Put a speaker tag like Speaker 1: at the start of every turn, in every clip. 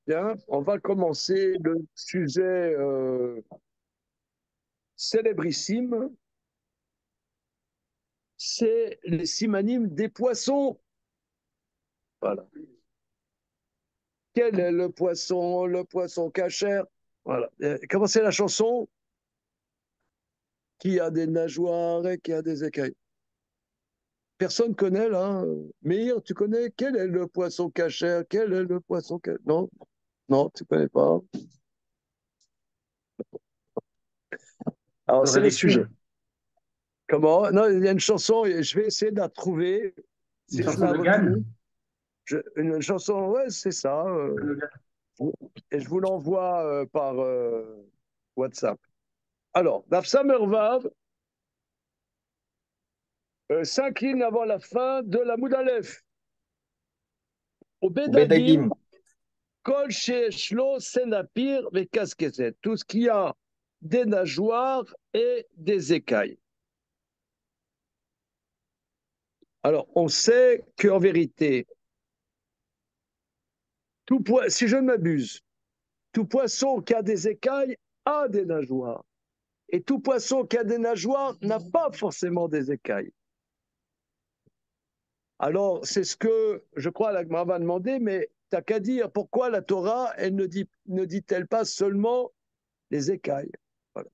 Speaker 1: Bien, on va commencer le sujet célébrissime, c'est les simanimes des poissons. Voilà. Quel est le poisson? Le poisson cachère. Voilà. Comment c'est la chanson? Qui a des nageoires et qui a des écailles? Personne connaît là. Meir, tu connais? Quel est le poisson cachère? Quel est le poisson cachère? Non, non, tu connais pas. Alors, c'est le sujet.
Speaker 2: Réveille-tu.
Speaker 1: Comment? Non, il y a une chanson, et je vais essayer de la trouver.
Speaker 2: Une
Speaker 1: Si je
Speaker 2: chanson
Speaker 1: la
Speaker 2: de Gann.
Speaker 1: retrouve, une chanson, ouais, c'est ça. Et je vous l'envoie par WhatsApp. Alors, Dafsa Mervav s'incline avant la fin de la Moudalef. Au Bedadim,
Speaker 2: Bedaïdim.
Speaker 1: Kol Sheshlo, Senapir, mais Kaskeset. Tout ce qui a des nageoires et des écailles. Alors, on sait qu'en vérité, si je ne m'abuse, tout poisson qui a des écailles a des nageoires. Et tout poisson qui a des nageoires n'a pas forcément des écailles. Alors, c'est ce que je crois la Gemara va demander, mais t'as qu'à dire pourquoi la Torah, elle ne dit-elle pas seulement les écailles. Voilà.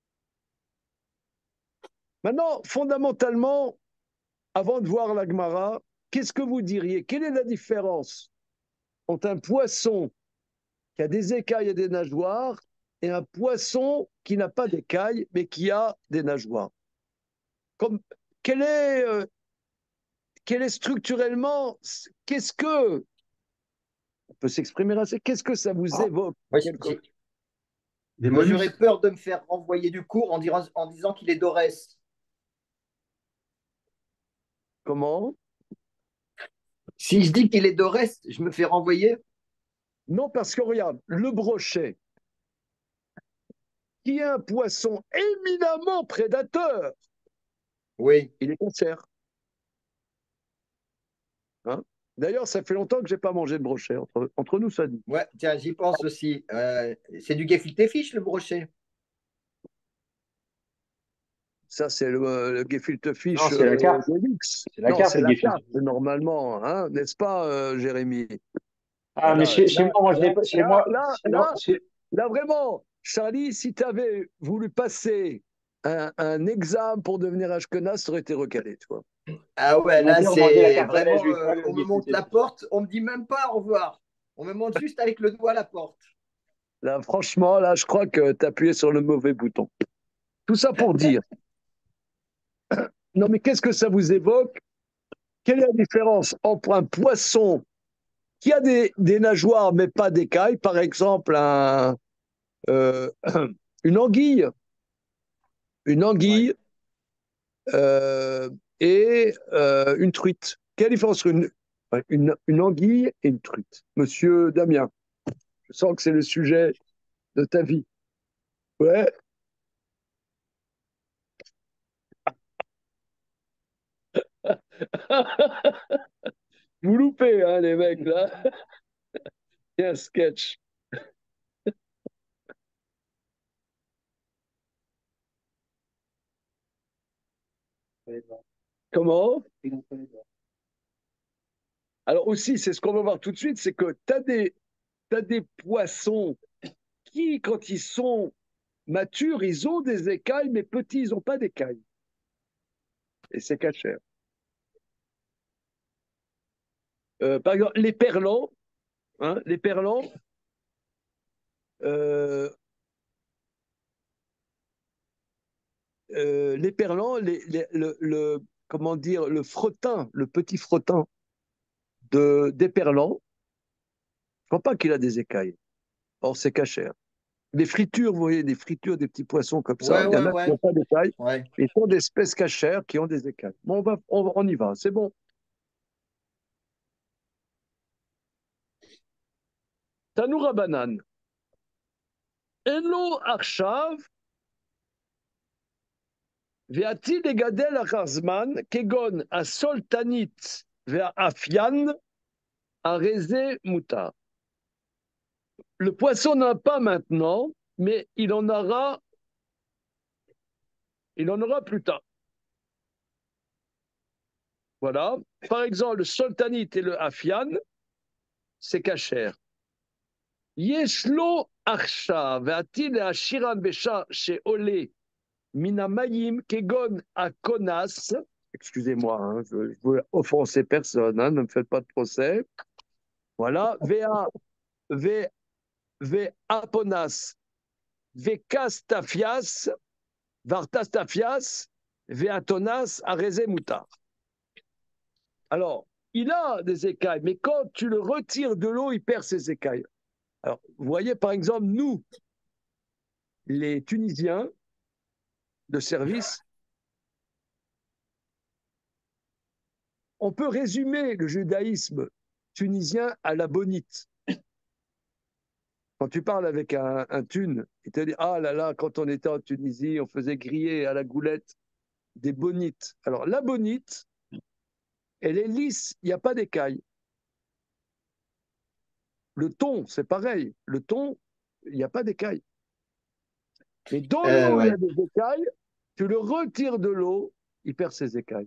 Speaker 1: Maintenant, fondamentalement, avant de voir la Gemara, qu'est-ce que vous diriez? Quelle est la différence entre un poisson qui a des écailles et des nageoires et un poisson qui n'a pas d'écailles mais qui a des nageoires? Comme, quel est, euh, quel est structurellement, qu'est-ce que, on peut s'exprimer ainsi, qu'est-ce que ça vous
Speaker 2: Ah,
Speaker 1: évoque
Speaker 2: moi,
Speaker 1: quelque...
Speaker 2: des
Speaker 3: J'aurais
Speaker 2: mollusques.
Speaker 3: peur de me faire renvoyer du cours en disant qu'il est d'Orès.
Speaker 1: Comment?
Speaker 3: Si je dis qu'il est d'Orès, je me fais renvoyer.
Speaker 1: Non, parce que regarde, le brochet, qui est un poisson éminemment prédateur,
Speaker 3: Oui.
Speaker 1: il est cancer. Hein. D'ailleurs, ça fait longtemps que je n'ai pas mangé de brochet. Entre nous, ça dit.
Speaker 3: Ouais, tiens, j'y pense aussi. C'est du gefilte fish, le brochet.
Speaker 1: Ça, c'est le gefilte
Speaker 2: Non,
Speaker 1: fish
Speaker 2: c'est la carpe.
Speaker 1: de luxe.
Speaker 2: C'est la
Speaker 1: Non,
Speaker 2: carpe,
Speaker 1: c'est
Speaker 2: le
Speaker 1: la
Speaker 2: gefilte.
Speaker 1: carte, normalement, hein, n'est-ce pas, Jérémy?
Speaker 2: Ah, mais
Speaker 1: Voilà.
Speaker 2: chez moi, moi, je l'ai pas. Chez moi, non,
Speaker 1: Là, vraiment, Charlie, si tu avais voulu passer un examen pour devenir Ashkenaz, ça aurait été recalé, tu vois.
Speaker 3: Ah ouais,
Speaker 2: mon
Speaker 3: là,
Speaker 2: père mangeait la
Speaker 3: c'est
Speaker 2: carpe à neige,
Speaker 3: vraiment.
Speaker 2: lui, pas le
Speaker 3: On me
Speaker 2: gefilte
Speaker 3: monte la
Speaker 2: fish.
Speaker 3: porte, on me dit même pas au revoir. On me monte juste avec le doigt la porte.
Speaker 1: Là, franchement, là, je crois que tu as appuyé sur le mauvais bouton. Tout ça pour dire, non, mais qu'est-ce que ça vous évoque? Quelle est la différence entre un poisson qui a des nageoires mais pas d'écailles, par exemple euh, une anguille, une
Speaker 3: Ouais.
Speaker 1: anguille euh, et une truite. Quelle est la différence entre une anguille et une truite? Monsieur Damien, je sens que c'est le sujet de ta vie. Ouais, vous loupez, hein, les mecs, là. Il y a un sketch. Comment? Alors aussi, c'est ce qu'on va voir tout de suite, c'est que t'as des poissons qui, quand ils sont matures, ils ont des écailles, mais petits, ils n'ont pas d'écailles. Et c'est cachère. Par exemple, les perlans, hein, euh, les perlans, comment dire, le frottin, le petit frottin des perlans, je ne crois pas qu'il a des écailles. Or, c'est cachère. Les fritures, vous voyez, des fritures des petits poissons comme ça,
Speaker 3: Ouais,
Speaker 1: il y en
Speaker 3: ouais,
Speaker 1: a qui
Speaker 3: ouais.
Speaker 1: n'ont pas d'écailles,
Speaker 3: Ouais.
Speaker 1: mais ils sont d'espèces cachères qui ont des écailles. Bon, on y va, c'est bon. Tanoura banane. Elo arshav, ve'ati legadel achazman, kegon asoltanit ve'afian, areze mutar. le poisson n'a pas maintenant, mais il en aura plus tard. Voilà. Par exemple, le sultanite et le afian, c'est cachère. Yeshlo arsha ve'atil ashiran besha she'ole minamayim kegon akonas. Excusez-moi, hein, je veux offenser personne, hein, ne me faites pas de procès. Voilà. Ve'aponas ve'kastafias vartastafias ve'atonas areze mutar. Alors, il a des écailles, mais quand tu le retires de l'eau, il perd ses écailles. Alors, vous voyez, par exemple, nous, les Tunisiens de service, on peut résumer le judaïsme tunisien à la bonite. Quand tu parles avec un Thune, il te dit « Ah là là, quand on était en Tunisie, on faisait griller à la goulette des bonites. » Alors, la bonite, elle est lisse, il n'y a pas d'écailles. Le thon, c'est pareil. Le thon, il n'y a pas d'écailles. Mais dans l'eau, il y a des écailles. Tu le retires de l'eau, il perd ses écailles.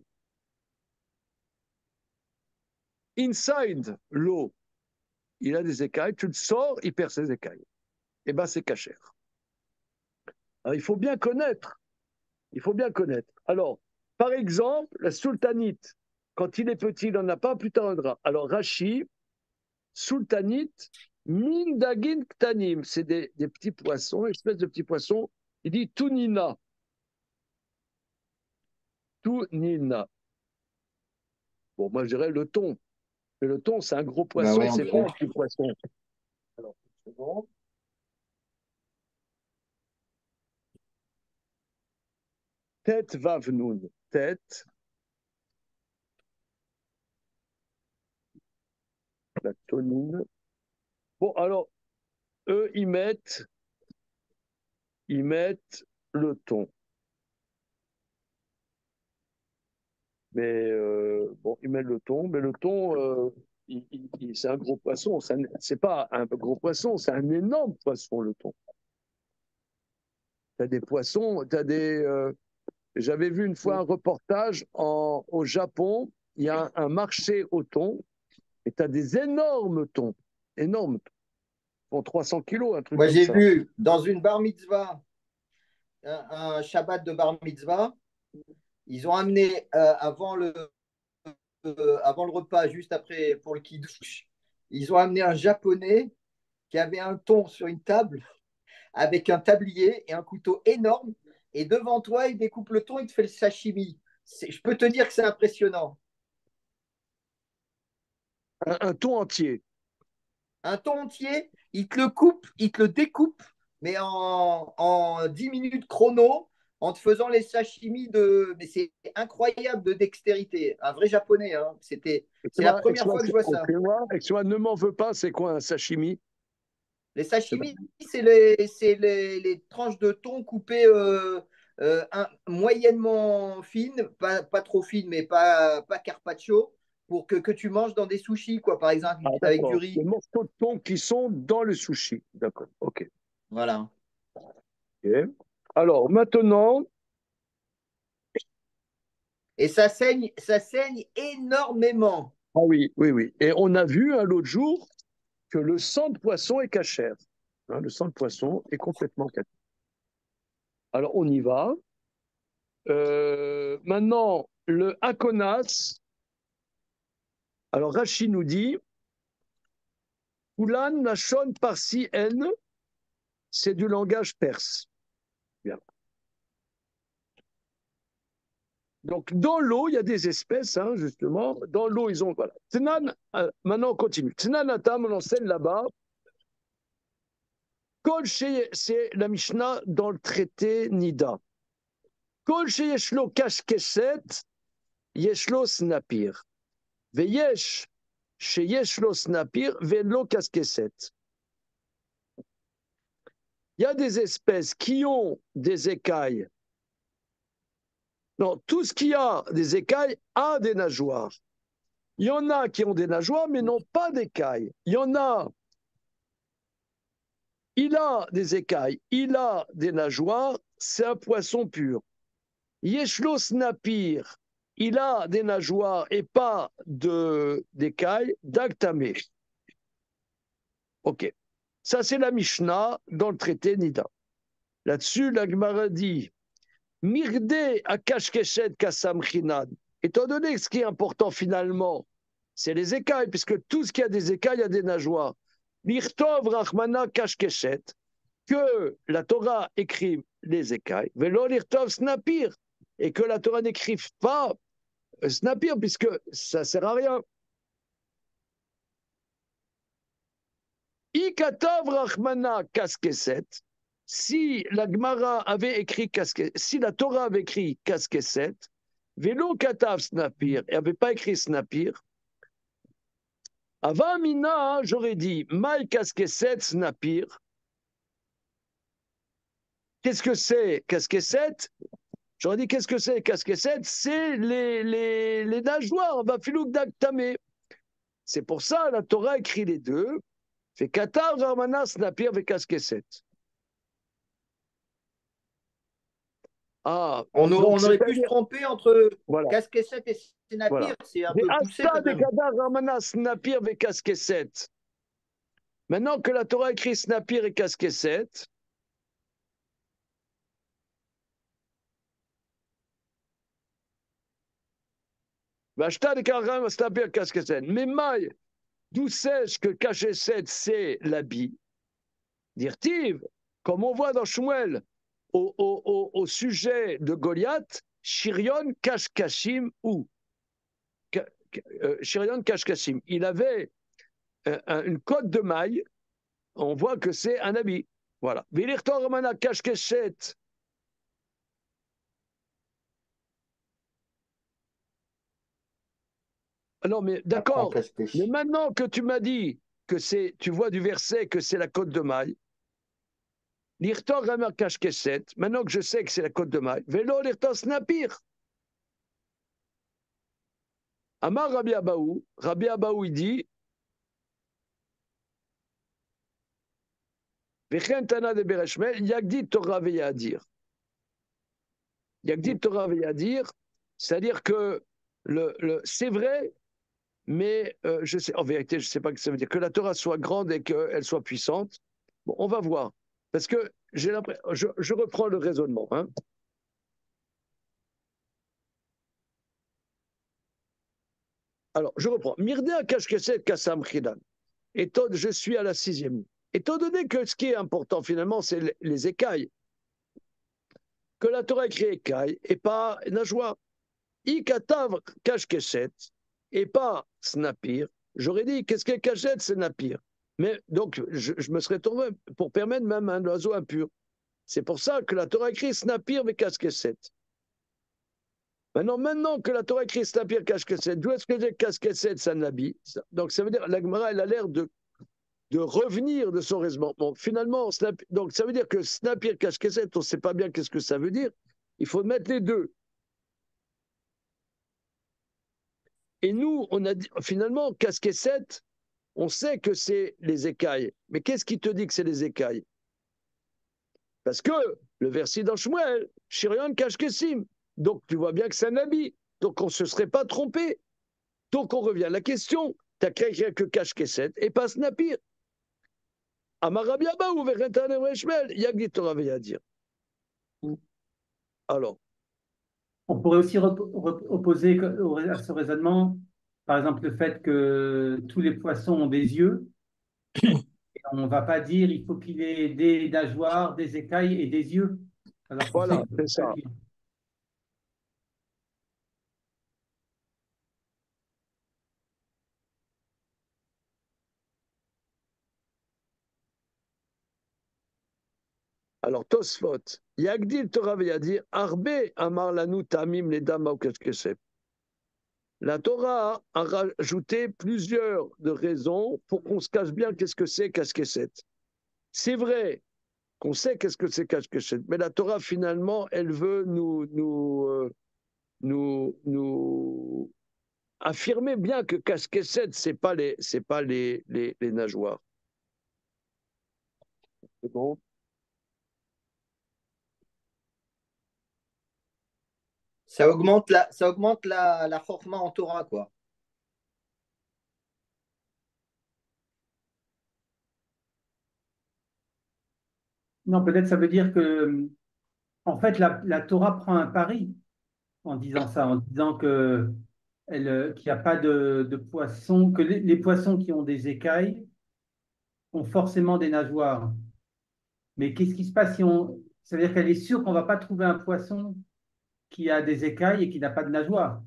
Speaker 1: Inside l'eau, il a des écailles. Tu le sors, il perd ses écailles. Eh bien, c'est cachère. Alors, il faut bien connaître. Il faut bien connaître. Alors, par exemple, la sultanite, quand il est petit, il n'en a pas, plus tard un drap. Alors, Rashi, sultanite, min dagin ktanim, c'est des petits poissons, espèces de petits poissons. Il dit tunina. Tunina. Bon, moi, je dirais le thon. Mais le thon, c'est un gros poisson,
Speaker 3: ouais,
Speaker 1: c'est pas un petit poisson. Alors, c'est bon. Tête vavnoun. Tête. La tonine. Bon, alors, eux, ils mettent le thon. Mais bon, ils mettent le thon, mais le thon, c'est un gros poisson. C'est pas un gros poisson, c'est un énorme poisson, le thon. Tu as des poissons, j'avais vu une fois un reportage au Japon, il y a un marché au thon, et tu as des énormes thons, énormes thons, pour 300 kilos, un truc
Speaker 3: Moi,
Speaker 1: comme
Speaker 3: j'ai
Speaker 1: ça.
Speaker 3: vu dans une bar mitzvah, un Shabbat de bar mitzvah, ils ont amené avant le repas, juste après pour le kiddush, ils ont amené un Japonais qui avait un thon sur une table avec un tablier et un couteau énorme. Et devant toi, il découpe le thon, il te fait le sashimi. Je peux te dire que c'est impressionnant.
Speaker 1: Un thon entier.
Speaker 3: Un thon entier, il te le coupe, il te le découpe, mais en 10 minutes chrono, en te faisant les sashimi de. Mais c'est incroyable de dextérité. Un vrai japonais, hein. C'est la première fois que je vois ça.
Speaker 1: Excuse-moi, ne m'en veux pas, c'est quoi un sashimi?
Speaker 3: Les sashimi, c'est les tranches de thon coupées moyennement fines, pas trop fines, mais pas carpaccio, pour que tu manges dans des sushis, quoi, par exemple,
Speaker 1: Ah,
Speaker 3: avec du
Speaker 1: d'accord.
Speaker 3: riz.
Speaker 1: Les morceaux de thon qui sont dans le sushi. D'accord, ok.
Speaker 3: Voilà.
Speaker 1: Ok. Alors, maintenant,
Speaker 3: Et ça saigne énormément.
Speaker 1: ah oui, oui, oui. Et on a vu l'autre jour que le sang de poisson est cachère. Hein, le sang de poisson est complètement cachère. Alors, on y va. Maintenant, le akonas. Alors, Rachid nous dit Ulan Nashon Parsi N, c'est du langage perse. Bien. Donc, dans l'eau, il y a des espèces, hein, justement. Dans l'eau, ils ont. Voilà. Tnan, maintenant, on continue. Tnanatam, on enseigne là-bas. Kol c'est la Mishnah dans le traité Nida. Kol sheyeshlo kashkeset, yeshlo snapir. Veyesh sheyeshlo snapir, velo kashkeset. Il y a des espèces qui ont des écailles. Non, tout ce qui a des écailles a des nageoires. Il y en a qui ont des nageoires mais n'ont pas d'écailles. Il y en a il a des écailles, il a des nageoires, c'est un poisson pur. Yeshlo snapir, il a des nageoires et pas d'écailles, d'Aktamé. Ok. Ça, c'est la Mishnah dans le traité Nida. Là-dessus, la Gemara dit Mirde akashkeshet kasam chinan. Étant donné que ce qui est important finalement, c'est les écailles, puisque tout ce qui a des écailles a des nageoires. Mirtov rachmana kashkeshet, que la Torah écrive les écailles, velo lirtov snapir, et que la Torah n'écrive pas snapir, puisque ça ne sert à rien. Ikatov rachmana kaskeset, si la Gemara avait écrit si la Torah avait écrit kaskeset, velo katav snapir, et n'avait pas écrit snapir, avant mina, j'aurais dit mal kaskeset snapir. Qu'est-ce que c'est kaskeset? J'aurais dit qu'est-ce que c'est kaskeset? C'est les nageoires, vafilouk daktamé. C'est pour ça la Torah écrit les deux. Fait katav ramana snapir ve kaskeset.
Speaker 3: Ah, on aurait pu se tromper entre
Speaker 1: voilà.
Speaker 3: Casquesset et Snapir, voilà. C'est un peu poussé quand même.
Speaker 1: Snapir et Casquesset. Maintenant que la Torah écrit Snapir et Casquesset, mais maille, d'où sais-je que Casquesset c'est l'habit? Dirtiv, comme on voit dans Shmuel, au sujet de Goliath, Shirion Kashkashim ou Shirion Kashkashim. Il avait une cotte de maille, on voit que c'est un habit. Voilà. Vilirtor Ramana Kashkeshet. Non, mais d'accord. Mais maintenant que tu m'as dit que c'est, tu vois du verset que c'est la cotte de maille, L'irtor Ramana Kashkeshet, maintenant que je sais que c'est la cotte de maille, Vélo l'irtor Snapir. Amar Rabbi Abaou, il dit, Vechen Tana de Bereshmel, Yagdi Torah Veyadir. Yagdi Torah Veyadir, c'est-à-dire que c'est vrai, mais je sais, en vérité, je ne sais pas ce que ça veut dire, que la Torah soit grande et qu'elle soit puissante. Bon, on va voir. Parce que j'ai l'impression, je reprends le raisonnement. Hein. Alors, je reprends. Mirdea Kashkeset Kassam Khidan. Je suis à la 6e. Étant donné que ce qui est important finalement, c'est les écailles, que la Torah écrit écailles et pas nageoire. Ikatav Kashkeset et pas Snapir. J'aurais dit, qu'est-ce qu'est Kachet, c'est Snapir. Mais donc, je me serais tourné pour permettre même un oiseau impur. C'est pour ça que la Torah écrit Snapir et Kashkeset. Maintenant que la Torah écrit Snapir, Kashkeset, d'où est-ce que j'ai Kashkeset, c'est un habit? Donc ça veut dire, la Gemara, elle a l'air de revenir de son raisonnement. Bon, finalement, donc ça veut dire que Snapir, Kashkeset, on ne sait pas bien qu'est-ce que ça veut dire. Il faut mettre les deux. Et nous, on a dit, finalement, Kashkeset, on sait que c'est les écailles. Mais qu'est-ce qui te dit que c'est les écailles? Parce que le verset dans Shmuel, Shirion Kashkesim. Donc tu vois bien que c'est un habit. Donc on ne se serait pas trompé. Donc on revient à la question. Tu as créé que Kashkeset et pas Snapir. Amarabiaba ou Verentan Shmuel, Yagdi Torah à dire. Alors.
Speaker 2: On pourrait aussi opposer à ce raisonnement, par exemple, le fait que tous les poissons ont des yeux. On ne va pas dire il faut qu'il ait des nageoires, des écailles et des yeux. Alors,
Speaker 1: voilà, c'est ça. Alors, Tosfot, Yagdil Torah dire Arbe Amar Lanu Tamim les dames au Kashkeset. La Torah a rajouté plusieurs de raisons pour qu'on se cache bien qu'est-ce que c'est Kashkeset. C'est vrai qu'on sait qu'est-ce que c'est Kashkeset, mais la Torah finalement, elle veut nous affirmer bien que Kashkeset, c'est pas les nageoires. seconde.
Speaker 3: Ça augmente la chorma en Torah, quoi.
Speaker 2: Non, peut-être ça veut dire que, en fait, la Torah prend un pari en disant ça, en disant qu'il n'y a pas de poissons, que les poissons qui ont des écailles ont forcément des nageoires. Mais qu'est-ce qui se passe si on... Ça veut dire qu'elle est sûre qu'on ne va pas trouver un poisson qui a des écailles et qui n'a pas de nageoires.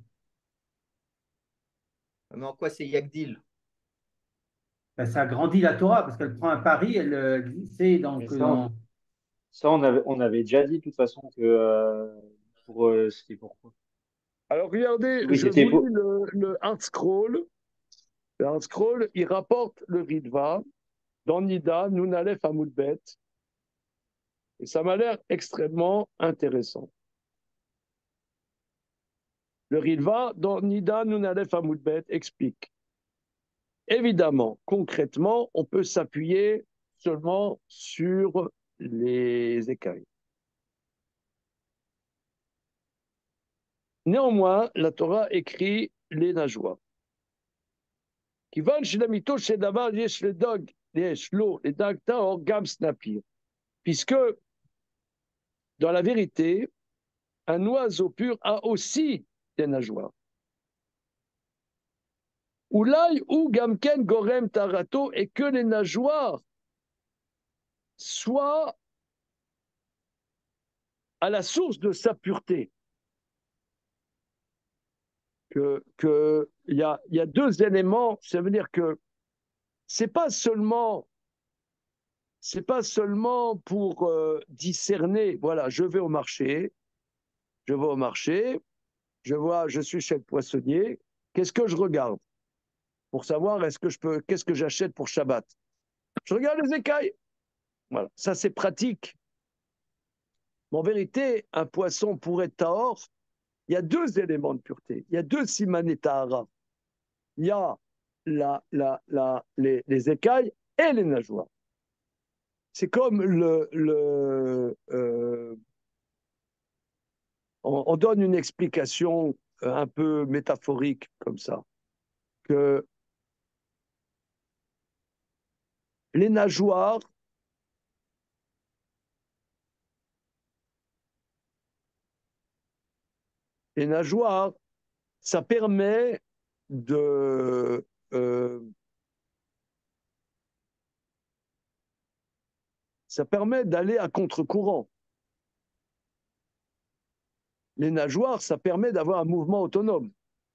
Speaker 3: Mais en quoi c'est Yagdil?
Speaker 2: Ben, ça agrandit la Torah parce qu'elle prend un pari, elle sait
Speaker 4: Mais
Speaker 2: donc
Speaker 4: ça, on avait déjà dit de toute façon que c'était pourquoi.
Speaker 1: Alors regardez,
Speaker 4: Oui,
Speaker 1: je
Speaker 4: c'était
Speaker 1: vous lis
Speaker 4: pour.
Speaker 1: le Hard Scroll. Le Hard Scroll, il rapporte le Ritva dans Nida, Nunalef Amoudbet. Et ça m'a l'air extrêmement intéressant. Le Ritva dans Nida, Nunalef Amoudbet explique. Évidemment, concrètement, on peut s'appuyer seulement sur les écailles. Néanmoins, la Torah écrit les nageoires. Puisque dans la vérité, un oiseau pur a aussi des nageoires. Oulai ou gamken gorem tarato, et que les nageoires soient à la source de sa pureté. Il y a deux éléments, ça veut dire que c'est pas seulement pour discerner, voilà, je vais au marché, je suis chez le poissonnier, qu'est-ce que je regarde pour savoir qu'est-ce que j'achète pour Shabbat? Je regarde les écailles. Voilà, ça c'est pratique. Mais en vérité, un poisson pour être tahor, il y a deux éléments de pureté. Il y a deux simané tahara. Il y a les écailles et les nageoires. C'est comme on donne une explication un peu métaphorique comme ça, que les nageoires, ça permet de ça permet d'aller à contre-courant. Les nageoires, ça permet d'avoir un mouvement autonome.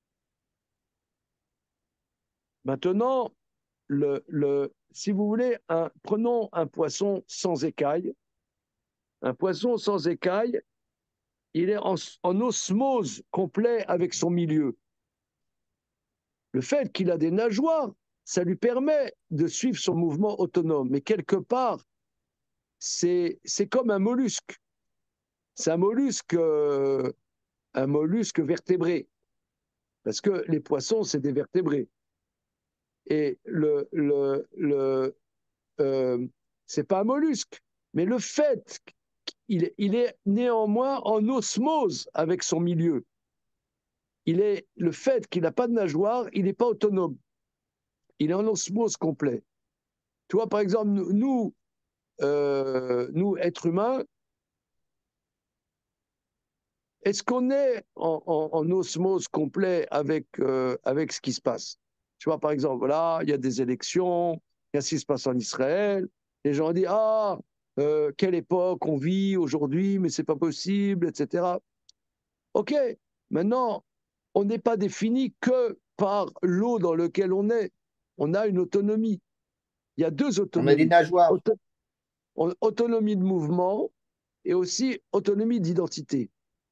Speaker 1: Maintenant, si vous voulez, prenons un poisson sans écailles. Un poisson sans écailles, il est en osmose complet avec son milieu. Le fait qu'il a des nageoires, ça lui permet de suivre son mouvement autonome. Mais quelque part, c'est comme un mollusque. C'est un mollusque vertébré. Parce que les poissons, c'est des vertébrés. Et c'est pas un mollusque. Mais le fait qu'il est néanmoins en osmose avec son milieu. Le fait qu'il n'a pas de nageoire, il n'est pas autonome. Il est en osmose complet. Tu vois, par exemple, nous êtres humains, est-ce qu'on est en osmose complet avec ce qui se passe? Tu vois, par exemple, voilà, il y a des élections, il y a ce qui se passe en Israël. Les gens disent, ah, quelle époque on vit aujourd'hui, mais c'est pas possible, etc. OK, maintenant, on n'est pas défini que par l'eau dans laquelle on est. On a une autonomie. Il y a deux
Speaker 3: On a des
Speaker 1: autonomies.
Speaker 3: nageoires.
Speaker 1: Autonomie de mouvement et aussi autonomie d'identité.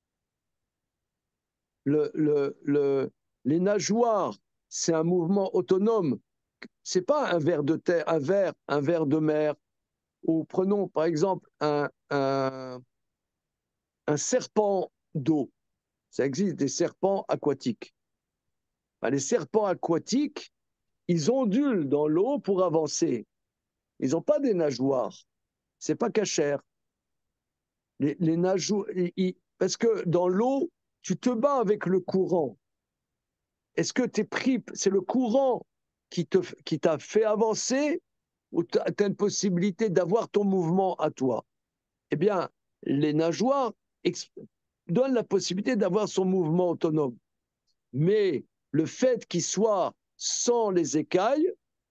Speaker 1: Les nageoires, c'est un mouvement autonome. C'est pas un ver de terre, un ver de mer. Ou prenons par exemple un serpent d'eau. Ça existe des serpents aquatiques. Les serpents aquatiques, ils ondulent dans l'eau pour avancer. Ils n'ont pas des nageoires. c'est pas cachère. Les nageoires, parce que dans l'eau, tu te bats avec le courant. Est-ce que tu es pris, c'est le courant qui t'a fait avancer ou tu as une possibilité d'avoir ton mouvement à toi? Eh bien, les nageoires donnent la possibilité d'avoir son mouvement autonome. Mais le fait qu'il soit sans les écailles,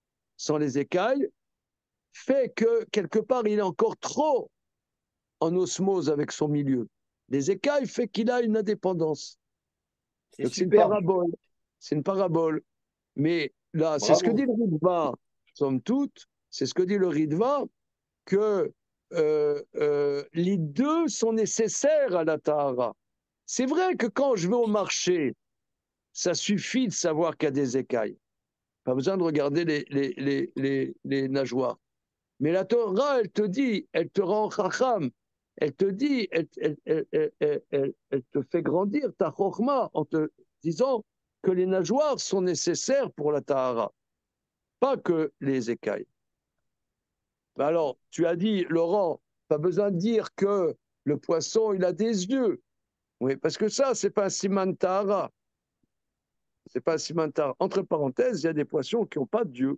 Speaker 1: fait que quelque part, il est encore trop en osmose avec son milieu. Les écailles fait qu'il a une indépendance.
Speaker 3: C'est
Speaker 1: Donc c'est une
Speaker 3: superbe.
Speaker 1: parabole. C'est une parabole. Mais là, c'est ce que dit
Speaker 3: Bravo.
Speaker 1: le Ritva, somme toute, c'est ce que dit le Ritva, que les deux sont nécessaires à la Tahara. C'est vrai que quand je vais au marché, ça suffit de savoir qu'il y a des écailles. Pas besoin de regarder les nageoires. Mais la Torah, elle te dit, elle te rend chacham, elle te dit, elle te fait grandir ta chorma en te disant que les nageoires sont nécessaires pour la tahara, pas que les écailles. Ben alors, tu as dit, Laurent, pas besoin de dire que le poisson, il a des yeux. Oui, parce que ça, c'est pas un siman tahara. C'est pas un siman tahara. Entre parenthèses, il y a des poissons qui n'ont pas d'yeux.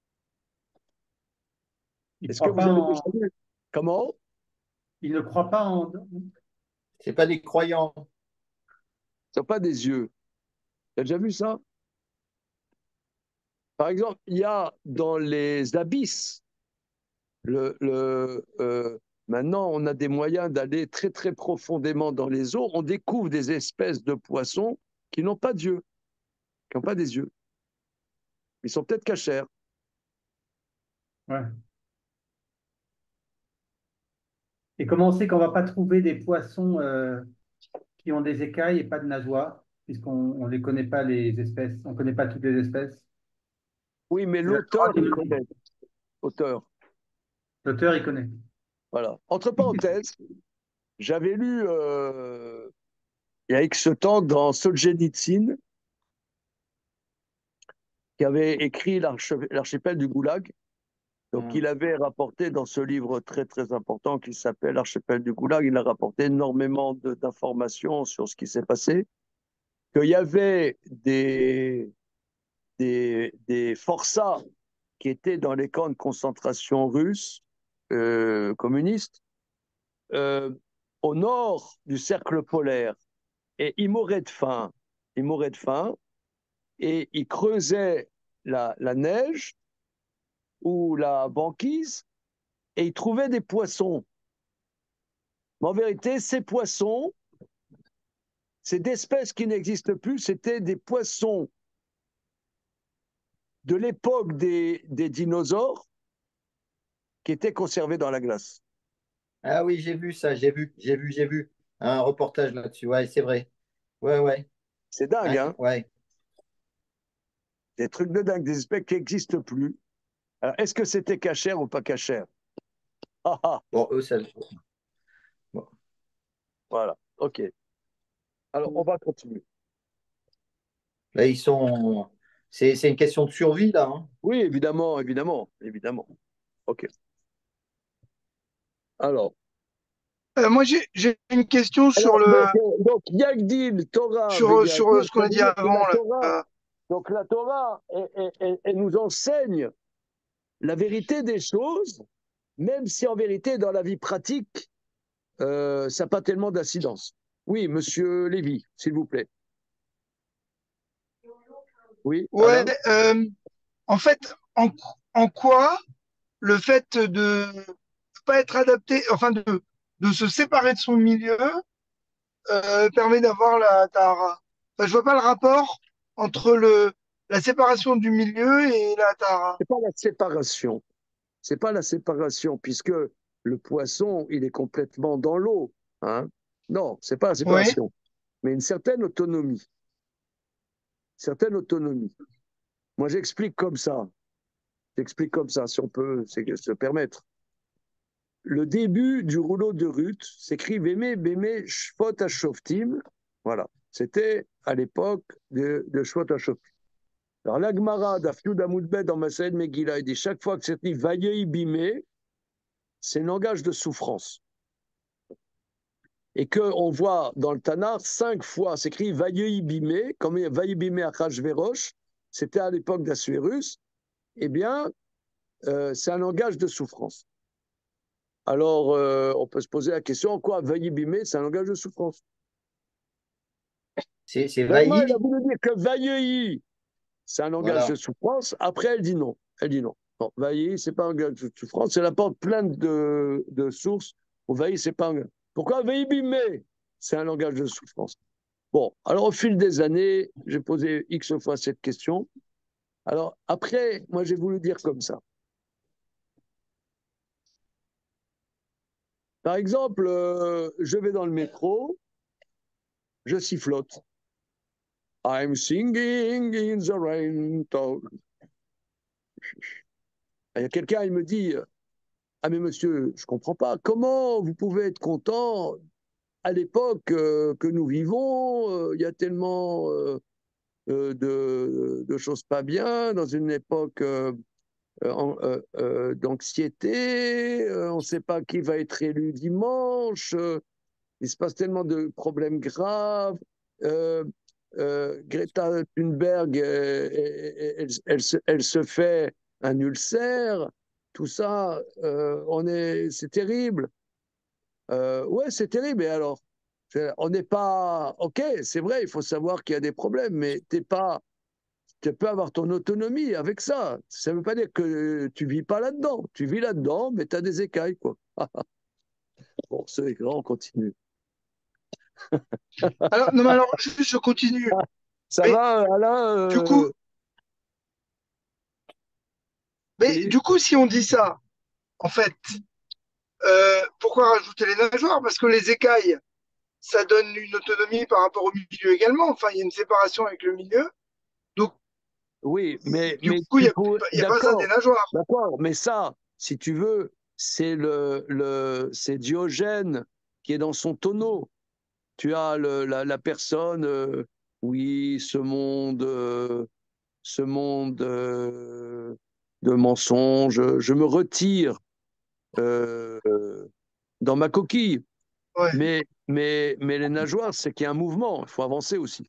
Speaker 1: Est-ce que vous avez déjà vu? Comment?
Speaker 2: Il ne croit pas en.
Speaker 3: C'est pas des croyants.
Speaker 1: Ils n'ont pas des yeux. Tu as déjà vu ça? Par exemple, il y a dans les abysses, maintenant on a des moyens d'aller très très profondément dans les eaux, on découvre des espèces de poissons qui n'ont pas d'yeux, qui n'ont pas des yeux. Ils sont peut-être cachers.
Speaker 2: Ouais. Et comment on sait qu'on ne va pas trouver des poissons qui ont des écailles et pas de nageoires, puisqu'on ne les connaît pas, les espèces, on ne connaît pas toutes les espèces?
Speaker 1: Oui, mais
Speaker 2: C'est la
Speaker 1: l'auteur,
Speaker 2: Torah qui
Speaker 1: il
Speaker 2: nous le dit.
Speaker 1: connaît. Auteur.
Speaker 2: L'auteur, il connaît.
Speaker 1: Voilà. Entre parenthèses, j'avais lu il y a X temps dans Solzhenitsyn, qui avait écrit l'archipel du Goulag. Donc, il avait rapporté dans ce livre très, très important qui s'appelle L'archipel du Goulag, il a rapporté énormément d'informations sur ce qui s'est passé, qu'il y avait des forçats qui étaient dans les camps de concentration russes, communistes, euh, au nord du cercle polaire. Et ils mouraient de faim. Ils mouraient de faim et ils creusaient la neige ou la banquise et ils trouvaient des poissons. Mais en vérité, ces poissons, c'est d'espèces qui n'existent plus, c'était des poissons de l'époque des dinosaures qui étaient conservés dans la glace.
Speaker 3: Ah oui, j'ai vu ça, j'ai vu un reportage là-dessus. Ouais, c'est vrai. Ouais, ouais.
Speaker 1: C'est dingue,
Speaker 3: Ouais,
Speaker 1: hein?
Speaker 3: ouais.
Speaker 1: Des trucs de dingue, des espèces qui n'existent plus. Alors, est-ce que c'était cachère ou pas cachère? Ah ah,
Speaker 3: Bon, eux, ça. Bon.
Speaker 1: voilà, ok. Alors, on va continuer.
Speaker 3: Là, ils sont. C'est une question de survie, là, hein.
Speaker 1: Oui, évidemment, évidemment, évidemment. Ok. Alors,
Speaker 5: Moi, j'ai une question sur
Speaker 1: donc Yagdil, Torah, Vegadir,
Speaker 5: ce qu'on
Speaker 1: ça
Speaker 5: a
Speaker 1: veut
Speaker 5: dit
Speaker 1: dire que
Speaker 5: avant. Là.
Speaker 1: La Torah, elle nous enseigne la vérité des choses, même si en vérité, dans la vie pratique, ça n'a pas tellement d'incidence. Oui, monsieur Lévy, s'il vous plaît. Oui,
Speaker 5: Ouais,
Speaker 1: Alain?
Speaker 5: en fait, en quoi le fait de pas être adapté, enfin de se séparer de son milieu, permet d'avoir la Tahara. Enfin, je vois pas le rapport entre la séparation du milieu et la Tahara.
Speaker 1: C'est pas la séparation. C'est pas la séparation, puisque le poisson, il est complètement dans l'eau. Hein? Non, c'est pas la
Speaker 5: Oui,
Speaker 1: séparation, mais une certaine autonomie. Certaine autonomie. Moi, j'explique comme ça. J'explique comme ça, si on peut se permettre. Le début du rouleau de Ruth s'écrit Bémé, Bémé, Shvot HaShoftim. Voilà. C'était à l'époque de Shvot HaShoftim. Alors, l'Agmara d'Afyud Amoudbet dans Masaïd Megillah, il dit chaque fois que c'est dit Vayei Bimé, c'est un langage de souffrance. Et qu'on voit dans le Tanakh 5 fois, c'est écrit Vayehi Bimé, comme Vayehi Bimé Achashverosh, c'était à l'époque d'Assuérus, eh bien, c'est un langage de souffrance. Alors, on peut se poser la question, en quoi Vayehi Bimé, c'est un langage de souffrance?
Speaker 3: C'est
Speaker 1: Vraiment, elle a
Speaker 3: Vaï.
Speaker 1: voulu dire que Vayehi, c'est un langage de
Speaker 3: Voilà.
Speaker 1: souffrance. Après, elle dit non. Elle dit non. Non, Vayehi, c'est pas un langage de souffrance. Elle apporte plein de sources. Ou Vayehi, c'est pas un... Pourquoi Vayehi Bimé, c'est un langage de souffrance? Bon, alors au fil des années, j'ai posé X fois cette question. Alors après, moi j'ai voulu dire comme ça. Par exemple, je vais dans le métro, je sifflote. I'm singing in the rain. Il y a quelqu'un, il me dit, ah mais monsieur, je comprends pas, comment vous pouvez être content à l'époque que nous vivons, il y a tellement de choses pas bien, dans une époque d'anxiété, on ne sait pas qui va être élu dimanche, il se passe tellement de problèmes graves. Euh, Greta Thunberg, elle se fait un ulcère, tout ça, c'est terrible. Ouais, c'est terrible. Et alors, on n'est pas. Ok, c'est vrai, il faut savoir qu'il y a des problèmes, mais t'es pas tu peux avoir ton autonomie avec ça. Ça ne veut pas dire que tu vis pas là-dedans. Tu vis là-dedans, mais tu as des écailles, quoi. Bon, c'est grand, on continue.
Speaker 5: Alors, non, mais alors, juste, je continue.
Speaker 1: Ça
Speaker 5: Mais
Speaker 1: va, Alain
Speaker 5: du coup,
Speaker 1: oui.
Speaker 5: si on dit ça, en fait, pourquoi rajouter les nageoires? Parce que les écailles, ça donne une autonomie par rapport au milieu également. Enfin, il y a une séparation avec le milieu. Donc,
Speaker 1: Oui,
Speaker 5: du
Speaker 1: mais
Speaker 5: coup,
Speaker 1: tu peux.
Speaker 5: il y a pas besoin des nageoires.
Speaker 1: D'accord, mais ça, si tu veux, c'est Diogène qui est dans son tonneau. Tu as la personne, oui, ce monde de mensonges, je me retire euh, dans ma coquille.
Speaker 5: Ouais,
Speaker 1: Mais les nageoires, c'est qu'il y a un mouvement, il faut avancer aussi.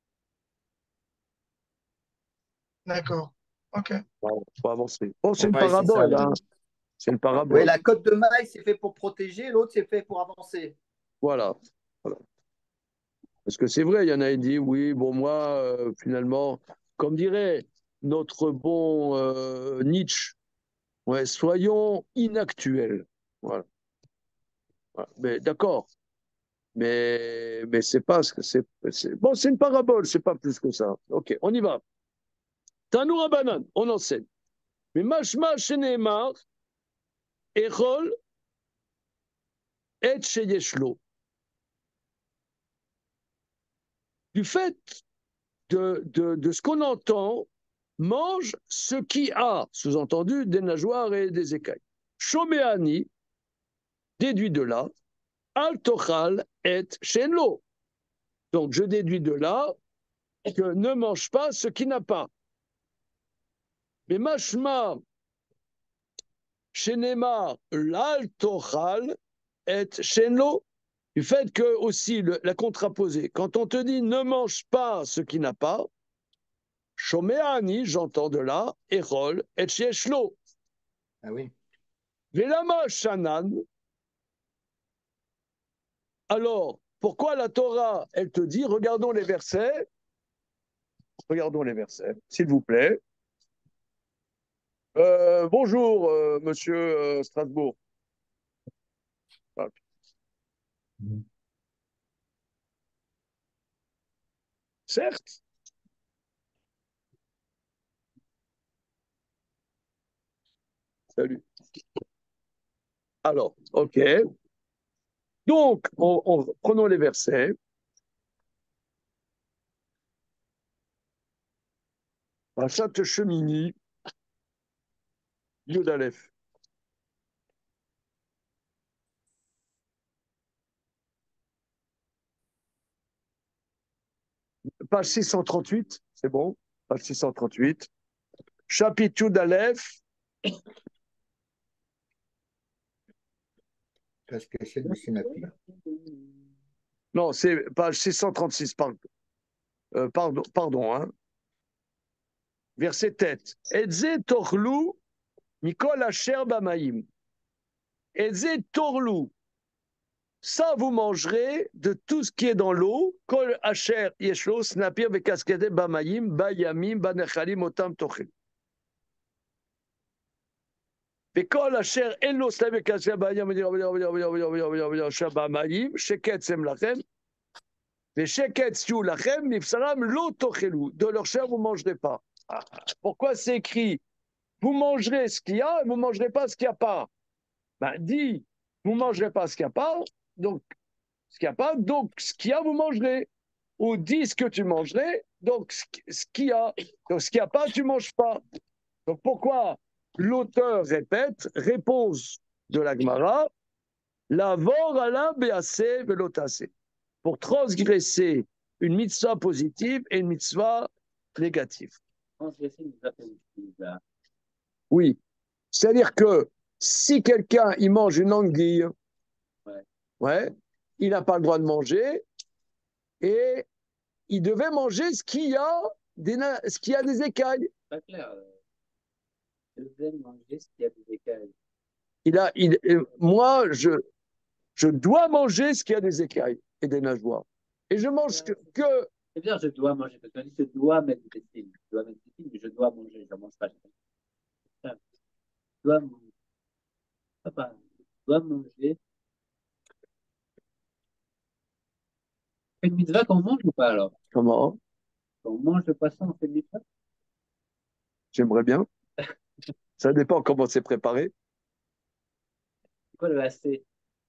Speaker 5: d'accord. Ok.
Speaker 1: Il faut avancer. Bon, c'est une
Speaker 3: Ouais, c'est ça.
Speaker 1: parabole, hein. C'est une
Speaker 3: Oui,
Speaker 1: parabole.
Speaker 3: la cotte de maille, c'est fait pour protéger, l'autre, c'est fait pour avancer.
Speaker 1: Voilà. Voilà. Parce que c'est vrai, il y en a qui disent, oui, bon, moi, finalement, comme dirait notre bon Nietzsche, ouais, soyons inactuels. Voilà. Voilà. Mais d'accord. Mais c'est pas ce que bon, c'est une parabole, c'est pas plus que ça. Ok, on y va. Tanoura banane, on enseigne. Mais mashma sheneemar, echol et sheyeshlo. Du fait de ce qu'on entend, mange ce qui a, sous-entendu, des nageoires et des écailles. Shomeani, déduit de là, al tochal et shenlo. Donc je déduis de là que ne mange pas ce qui n'a pas. Mais mashma shenemar l'al tochal et shenlo, du fait que aussi la contraposée, quand on te dit ne mange pas ce qui n'a pas, shomeani, j'entends de là, erol et shieshlo.
Speaker 3: Ah oui.
Speaker 1: Velama shanan, alors pourquoi la Torah, elle te dit, regardons les versets, s'il vous plaît. Bonjour, monsieur Strasbourg. Ah, certes. Salut. Alors, ok. Donc, prenons les versets. Rachat Shemini, Yud Aleph. Page 638, c'est bon. Page 638. Chapitre Yud Aleph.
Speaker 3: parce que c'est du Sénapi.
Speaker 1: Non, c'est page 636, pardon, hein. Verset tête. Edze torlu mikol asher bamaim. Edze torlu. Ça, vous mangerez de tout ce qui est dans l'eau. Kol asher yeshlo snapir vekaskete bamayim bayamim banechalim otam tochel. וכל אשר אין לו סלעים וכאשר בעיה שבמים, שקץ הם לכם, ושקץ יהיו לכם, מבשרם לא תאכלו, de leur chair vous ne mangerez pas. Pourquoi c'est écrit, vous mangerez ce qu'il y a et vous ne mangerez pas ce qu'il n'y a pas? Ben, dit, vous ne mangerez pas ce qu'il n'y a pas, donc ce qu'il n'y a pas, donc ce qu'il y a, vous mangerez. Ou dit ce que tu mangerais, donc ce qu'il y a. Donc ce qu'il n'y a pas, tu ne manges pas. Donc pourquoi l'auteur répète, réponse de la Gemara, la vor ala bease velotase, pour transgresser une mitzvah positive et une mitzvah négative. Oui, c'est-à-dire que si quelqu'un il mange une anguille, ouais, il n'a pas le droit de manger et il devait manger ce qu'il y a des écailles.
Speaker 6: Pas clair. Je devais manger ce qu'il y a des écailles.
Speaker 1: Moi, je dois manger ce qu'il y a des écailles et des nageoires. Et je mange que...
Speaker 6: C'est bien, je dois manger, parce qu'on dit je dois mettre des signes. Je dois mettre des signes, mais je dois manger, je ne mange pas. Je dois manger. Papa, je dois manger. C'est une mitzvah qu'on mange ou pas alors?
Speaker 1: Comment?
Speaker 6: Quand on mange le poisson, on fait une mitzvah?
Speaker 1: J'aimerais bien. Ça dépend comment c'est préparé.
Speaker 6: C'est quoi le AC?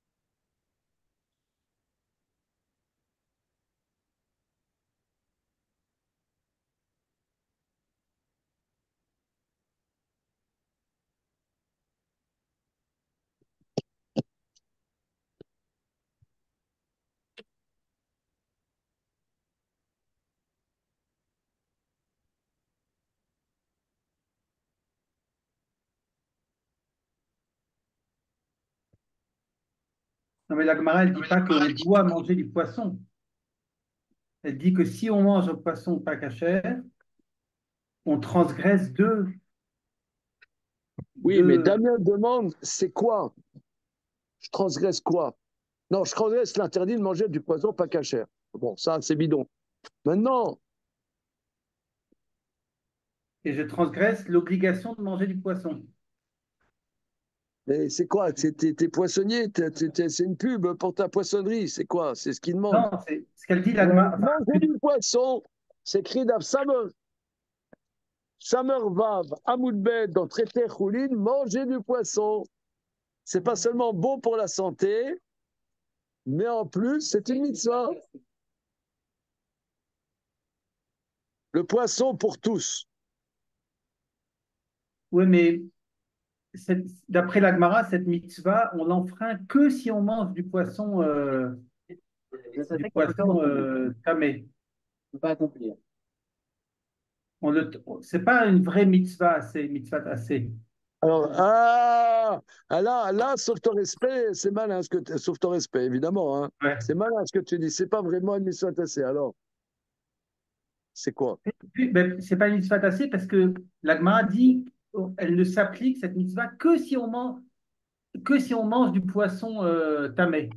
Speaker 2: Non, mais la Gemara, elle ne dit pas qu'on doit manger du poisson. Elle dit que si on mange un poisson pas cachère, on transgresse deux.
Speaker 1: Oui, mais Damien demande, c'est quoi? Je transgresse quoi? Non, je transgresse l'interdit de manger du poisson pas cachère. Bon, ça, c'est bidon. Maintenant,
Speaker 2: Et je transgresse l'obligation de manger du poisson.
Speaker 1: mais c'est quoi? T'es poissonnier, c'est une pub pour ta poissonnerie. C'est quoi? C'est ce qu'il demande.
Speaker 2: Non, c'est ce qu'elle dit, la Gemara.
Speaker 1: Manger du poisson, c'est écrit dans Samer Vav, Amoudbed, dans Traité Choulin, manger du poisson. C'est pas seulement bon pour la santé, mais en plus, c'est une mitzvah. Le poisson pour tous.
Speaker 2: Oui, mais d'après la Gemara, cette mitzvah, on l'enfreint que si on mange du poisson tamé.
Speaker 6: Je ne peux pas accomplir.
Speaker 2: C'est pas une vraie mitzvah, c'est mitzvah assez.
Speaker 1: Alors, là, sauf ton respect, c'est malin sauf ton respect, évidemment. Hein.
Speaker 2: Ouais.
Speaker 1: C'est malin ce que tu dis. C'est pas vraiment une mitzvah tassée. Alors, c'est quoi?
Speaker 2: Ben, c'est pas une mitzvah assez parce que la Gemara dit elle ne s'applique cette mitzvah que si on mange du poisson tamé.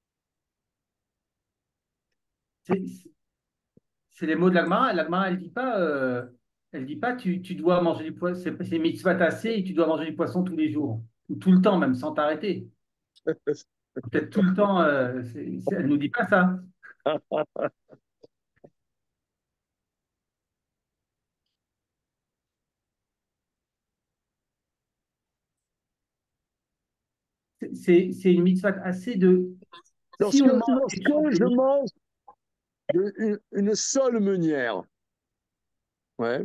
Speaker 2: C'est les mots de la Gemara. La Gemara, elle dit pas tu dois manger du poisson. C'est mitzvah tassé et tu dois manger du poisson tous les jours ou tout le temps même sans t'arrêter. Peut-être tout le temps. Elle nous dit pas ça. C'est une mitzvah assez de.
Speaker 1: Lorsque je mange une seule meunière, ouais,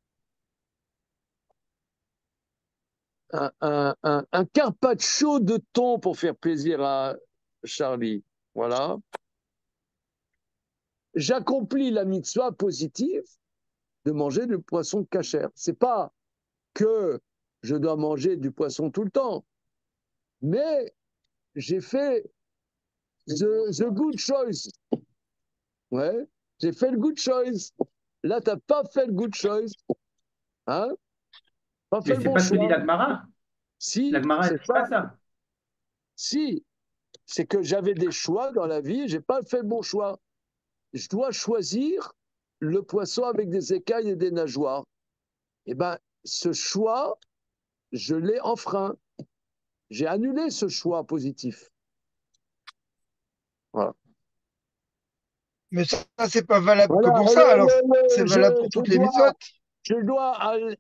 Speaker 1: un carpaccio de thon pour faire plaisir à Charlie, voilà. J'accomplis la mitzvah positive de manger du poisson kasher. C'est pas que je dois manger du poisson tout le temps, mais j'ai fait the good choice. Ouais, j'ai fait le good choice. Là, tu n'as pas fait le good choice. Hein? Pas fait
Speaker 2: Mais
Speaker 1: le
Speaker 2: c'est
Speaker 1: bon
Speaker 2: pas ce que dit
Speaker 1: choix.
Speaker 2: l'Agmara.
Speaker 1: Si,
Speaker 2: L'Agmara, elle
Speaker 1: c'est
Speaker 2: dit
Speaker 1: ça.
Speaker 2: pas ça.
Speaker 1: Si, c'est que j'avais des choix dans la vie, j'ai pas fait le bon choix. Je dois choisir le poisson avec des écailles et des nageoires. Eh bien, ce choix, je l'ai enfreint. J'ai annulé ce choix positif. Voilà.
Speaker 5: Mais ça, c'est pas valable que
Speaker 1: Voilà,
Speaker 5: pour ça, alors c'est valable pour
Speaker 1: je
Speaker 5: toutes les mitzvot.
Speaker 1: dois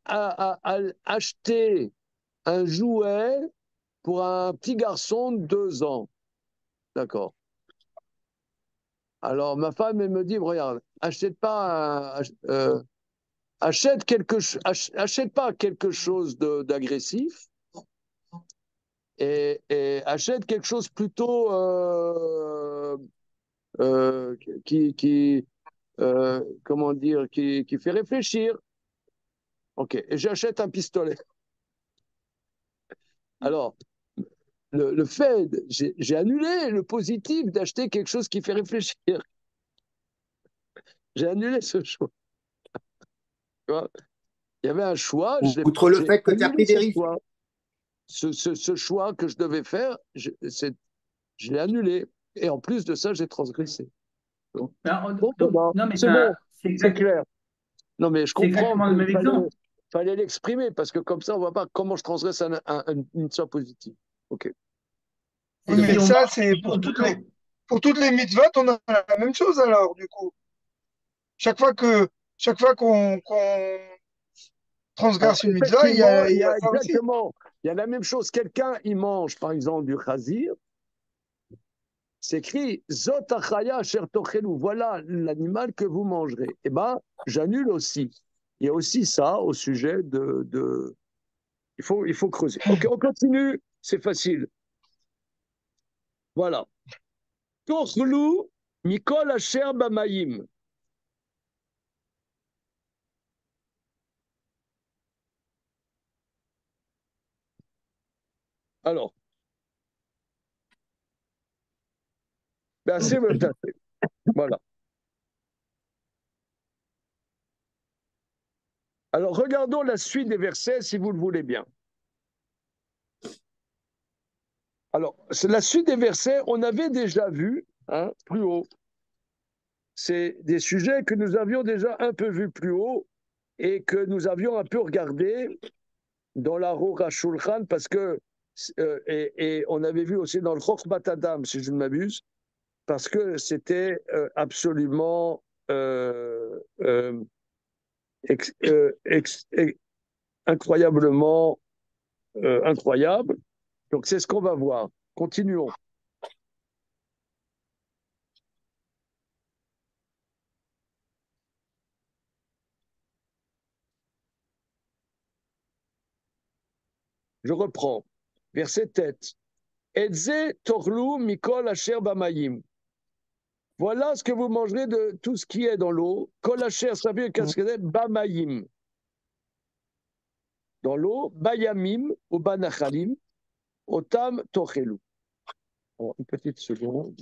Speaker 1: acheter un jouet pour un petit garçon de 2 ans. D'accord. Alors, ma femme, elle me dit, regarde, achète pas quelque chose d'agressif et achète quelque chose plutôt euh, qui comment dire, qui fait réfléchir. Ok, et j'achète un pistolet. Alors, le fait, j'ai annulé le positif d'acheter quelque chose qui fait réfléchir. J'ai annulé ce choix. Tu vois, il y avait un choix,
Speaker 3: Outre le
Speaker 1: j'ai
Speaker 3: fait que tu as
Speaker 1: annulé
Speaker 3: pris des
Speaker 1: ce
Speaker 3: risques.
Speaker 1: choix. Ce choix que je devais faire, je l'ai annulé. Et en plus de ça, j'ai transgressé. Bon, bon,
Speaker 2: Non, mais
Speaker 1: c'est bon, c'est
Speaker 2: c'est
Speaker 1: clair. Non, mais je
Speaker 2: c'est
Speaker 1: comprends
Speaker 2: exactement le
Speaker 1: qu'il
Speaker 2: même exemple.
Speaker 1: fallait l'exprimer, parce que comme ça, on ne voit pas comment je transgresse une mitzvah positive. Ok.
Speaker 5: Oui,
Speaker 2: C'est
Speaker 5: mais
Speaker 2: si on
Speaker 5: ça,
Speaker 2: mange
Speaker 5: c'est
Speaker 2: quelque chose de l'eau.
Speaker 5: pour toutes les mitzvot, on a la même chose alors, du coup. Chaque fois que, chaque fois qu'on
Speaker 1: Alors,
Speaker 5: transgresse une mitzvah,
Speaker 1: effectivement,
Speaker 5: il
Speaker 1: il y
Speaker 5: y a
Speaker 1: a
Speaker 5: ça aussi.
Speaker 1: exactement, il y a la même chose. Quelqu'un, il mange, par exemple, du chazir, c'est écrit Zot achaya asher tochelu, voilà l'animal que vous mangerez. Eh bien, j'annule aussi. Il y a aussi ça au sujet il faut creuser. Ok, on continue, c'est facile. Voilà. Tochlu mikol asher bamayim. Alors, ben, c'est voilà. Alors, regardons la suite des versets si vous le voulez bien. Alors, c'est la suite des versets, on avait déjà vu, hein, plus haut. C'est des sujets que nous avions déjà un peu vus plus haut et que nous avions un peu regardé dans la Rocha Shulchan parce que, et on avait vu aussi dans le Chokhmat Adam, si je ne m'abuse, parce que c'était absolument ex- euh, ex- ex- incroyablement incroyable. Donc c'est ce qu'on va voir. Continuons. Je reprends. Verset tête. Etze torlu mikol asher bamayim. Voilà ce que vous mangerez de tout ce qui est dans l'eau. Kol asher, ça veut dire qu'est-ce que c'est? Bamayim. Dans l'eau, bayamim ou banachalim, otam tochelu. Bon, une petite seconde.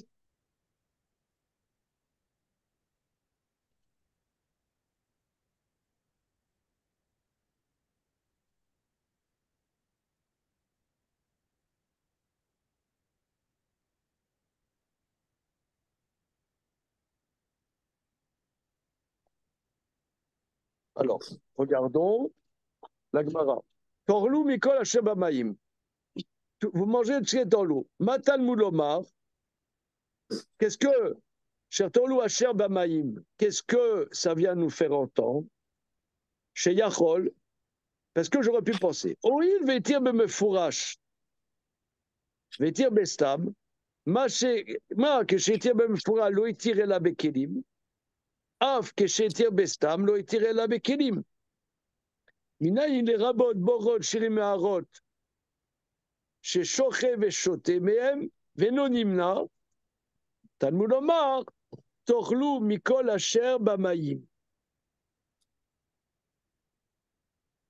Speaker 1: Alors, regardons la Gemara. Torlu mikol asher bamayim. Vous mangez ce qui est dans l'eau. Matan moulomar. Qu'est-ce que, cher Torlu asher bamayim, qu'est-ce que ça vient nous faire entendre? Chez Yachol, parce que j'aurais pu penser. Oil vetir bemefourash, vetir bestam, ma כשהתיר במפורש לא התיר אלא בכלים, אף כשהתיר בסתם לא התיר אלא בכלים. מנין לרבות בורות שירים מערות, ששוחה ושותה מהם, ואינו נמנע, תלמוד לומר, תאכלו מכל אשר במים.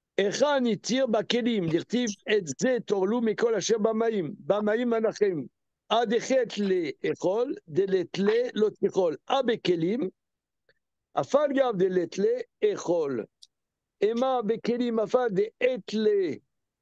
Speaker 1: היכן התיר בכלים, דכתיב את זה תאכלו מכל אשר במים, במים אנחם. Adechet echol, deletle lotichol. Abekelim, afal gav deletle echol. Ema bekelim afal de etle.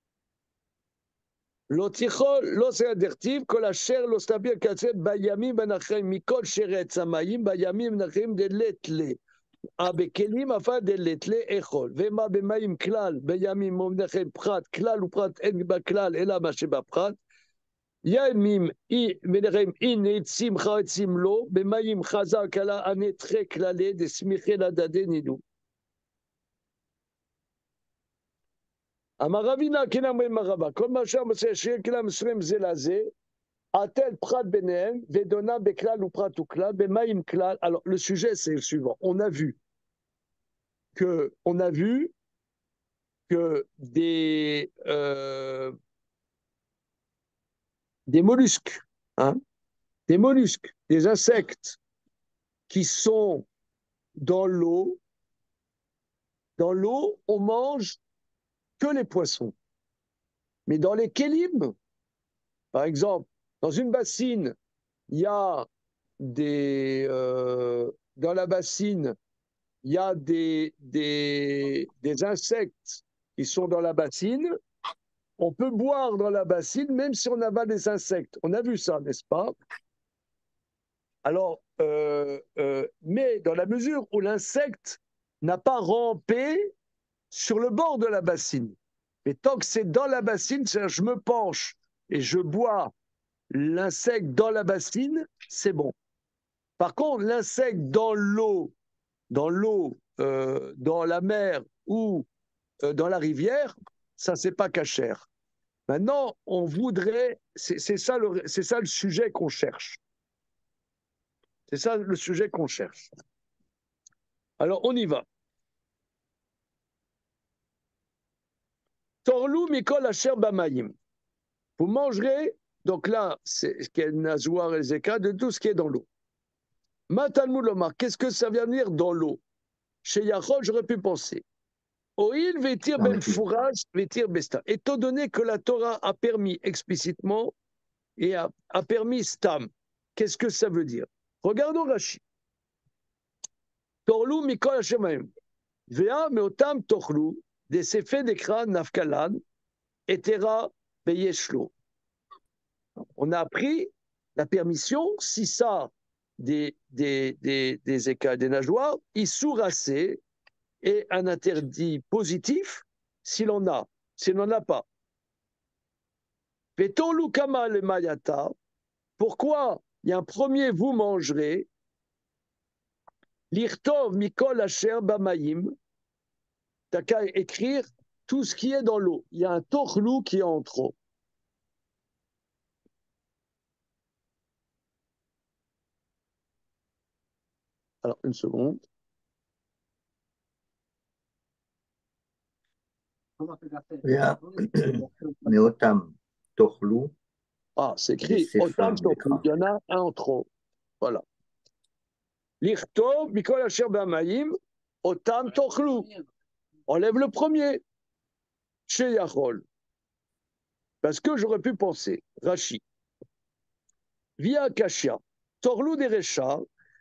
Speaker 1: Lotichol, lo c'est advertive, kol asher lo stabir katset bayamim benachem, mikol sheret samayim, bayamim benachem de letle. Abekelim afal de letle echol. Vema bemayim klal, bayamim benachem prat, klal ou prat, en ba klal, ela ma sheba prat. Yamim benachem in etzim chaetzim lo, bemayim chazak ala anetre klale, de smiche la dade nidu. Amaravina kinamre marava, kol masha moshe shir kilam srem zelaze, atel prat benem, vedona beklal ou prat ou klal, bemaim klal. Alors le sujet c'est le suivant. On a vu que des mollusques, hein, des insectes qui sont dans l'eau, on mange que les poissons. Mais dans les kélim, par exemple, dans une bassine, il y a dans la bassine, il y a des insectes qui sont dans la bassine. On peut boire dans la bassine même si on avale des insectes. On a vu ça, n'est-ce pas? Alors, mais dans la mesure où l'insecte n'a pas rampé sur le bord de la bassine. Mais tant que c'est dans la bassine, c'est-à-dire je me penche et je bois l'insecte dans la bassine, c'est bon. Par contre, l'insecte dans l'eau, dans la mer ou dans la rivière, ça, c'est pas cachère. Maintenant, on voudrait, c'est ça le sujet qu'on cherche. C'est ça le sujet qu'on cherche. Alors, on y va. Torlou mikol asher bamayim. Vous mangerez, donc là, c'est ce qui est nazoir et zeka, de tout ce qui est dans l'eau. Matalmud lomar, qu'est-ce que ça vient dire dans l'eau? Chez Yachol, j'aurais pu penser. Oil vetir ben fourage, vetir besta. Étant donné que la Torah a permis explicitement et a permis stam, qu'est-ce que ça veut dire? Regardons Rashi. Torlou mikol asher bamayim. Vea meotam torlou. Des sefed dekra nafkalan, etera beyeshlo. On a appris la permission, si ça, des écailles, des nageoires, issouracé et un interdit positif s'il en a. S'il n'en a pas. Peton lukama le mayata. Pourquoi il y a un premier vous mangerez, l'irtov mikol asher bamayim. T'as qu'à écrire tout ce qui est dans l'eau. Il y a un torlou qui est en trop. Alors, une seconde.
Speaker 3: Mais otam torlou.
Speaker 1: Ah, c'est écrit otam torlou. Il y en a un en trop. Voilà. L'irtov mikol asher bamayim otam torlou. Enlève le premier, chez Yachol. Parce que j'aurais pu penser, Rashi, via Kashia, Torlou des Réchas,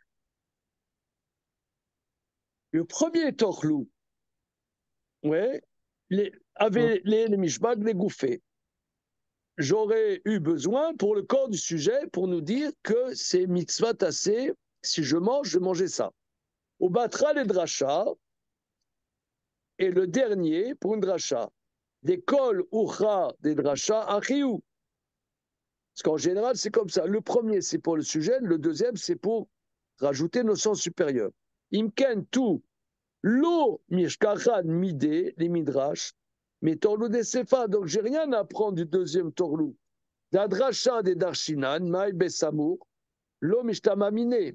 Speaker 1: le premier Torlou, ouais, avait les mishbag, les gouffés. J'aurais eu besoin, pour le corps du sujet, pour nous dire que c'est mitzvah tassé, si je mange, je vais manger ça. Au batra les drachas, et le dernier, pour une dracha, des kol ucha des drachas achiou. Parce qu'en général, c'est comme ça. Le premier, c'est pour le sujet. Le deuxième, c'est pour rajouter nos sens supérieurs. Imken tout. Lo mishkachan midé, les midrash, mais torlou des sefa. Donc, j'ai rien à apprendre du deuxième torlou. Dadracha des darshinan, maï besamour, lo mishtamamine.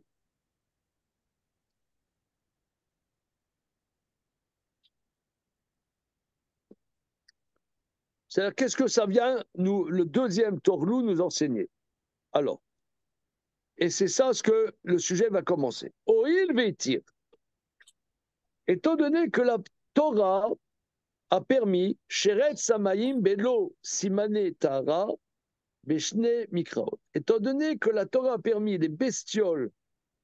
Speaker 1: C'est-à-dire, qu'est-ce que ça vient, le deuxième torlou, nous enseigner? Alors, et c'est ça ce que le sujet va commencer. Oil veitir. Étant donné que la Torah a permis, Sheret Samayim Belo Simane Tara, Beshne Mikraot. Étant donné que la Torah a permis les bestioles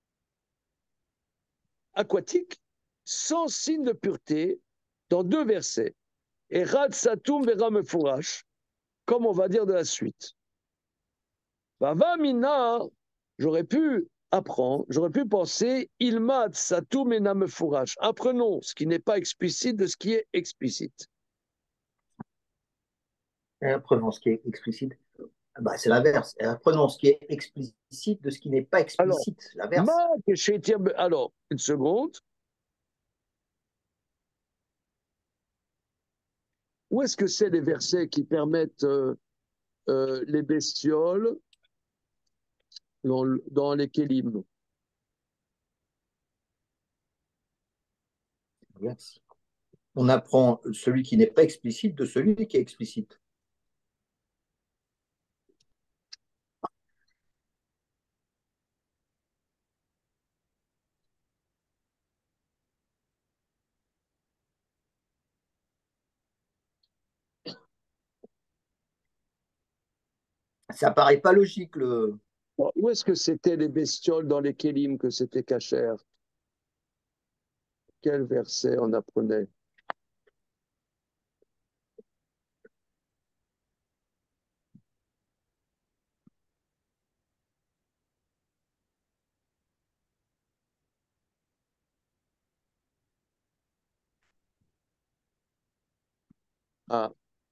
Speaker 1: aquatiques sans signe de pureté dans 2 versets, et Rad Satum Vera Mefourash, comme on va dire de la suite. Vava Mina, j'aurais pu apprendre, j'aurais pu penser, Ilmad Satum Ena Mefourash. Apprenons ce qui n'est pas explicite de ce qui est explicite.
Speaker 3: Et apprenons ce qui est explicite. Bah, c'est l'inverse. Et apprenons ce qui est explicite de ce qui n'est pas
Speaker 1: Alors,
Speaker 3: explicite. L'inverse.
Speaker 1: alors, une seconde. Où est-ce que c'est les versets qui permettent les bestioles dans les Kélim?
Speaker 3: L'inverse. On apprend celui qui n'est pas explicite de celui qui est explicite. Ça paraît pas logique.
Speaker 1: Où est-ce que c'était les bestioles dans les Kélim que c'était cachère? Quel verset on apprenait? Ah,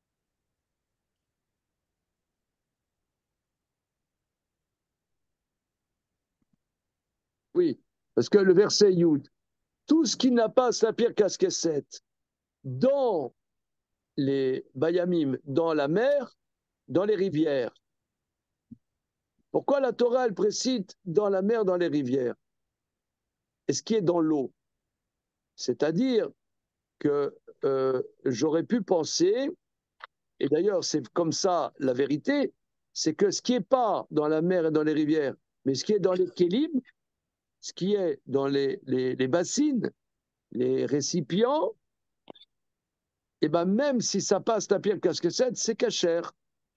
Speaker 1: oui, parce que le verset Yud, tout ce qui n'a pas sa pierre casquette dans les Bayamim, dans la mer, dans les rivières. Pourquoi la Torah, elle précise dans la mer, dans les rivières? Et ce qui est dans l'eau. C'est-à-dire que j'aurais pu penser, et d'ailleurs c'est comme ça la vérité, c'est que ce qui n'est pas dans la mer et dans les rivières, mais ce qui est dans les kélim, ce qui est dans les bassines, les récipients, et ben même si ça passe la pierre casquette, c'est cachère.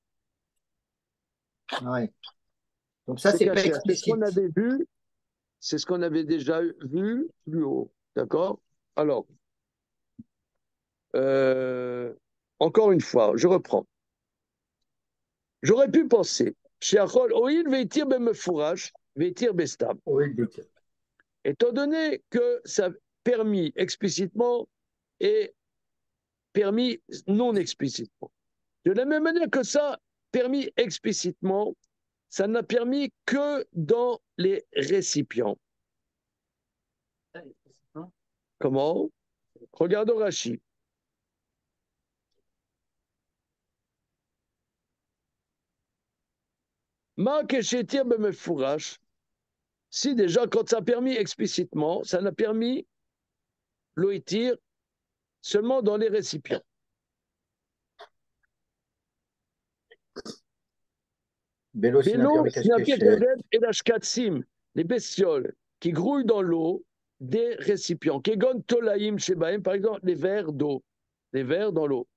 Speaker 3: Ouais. Donc ça,
Speaker 1: C'est
Speaker 3: c'est pas
Speaker 1: cachère. C'est ce qu'on
Speaker 3: explicite.
Speaker 1: avait vu, c'est ce qu'on avait déjà vu plus haut. D'accord? Alors, encore une fois, je reprends. J'aurais pu penser, Shiachol, Oil veitir bemefourage, veitir bestam.
Speaker 3: Oui,
Speaker 1: Étant donné que ça permis explicitement et permis non explicitement. De la même manière que ça permis explicitement, ça n'a permis que dans les récipients. Comment? Regardons Rashi. Ma keshetir bemefourage. Si déjà, quand ça a permis explicitement, ça n'a permis l'oïtir seulement dans les récipients.
Speaker 3: Bélo,
Speaker 1: Bélo,
Speaker 3: cache-cache.
Speaker 1: et la shkatsim, les bestioles qui grouillent dans l'eau des récipients. Kegon tolaim shebaim, par exemple, les verres d'eau, les verres dans l'eau.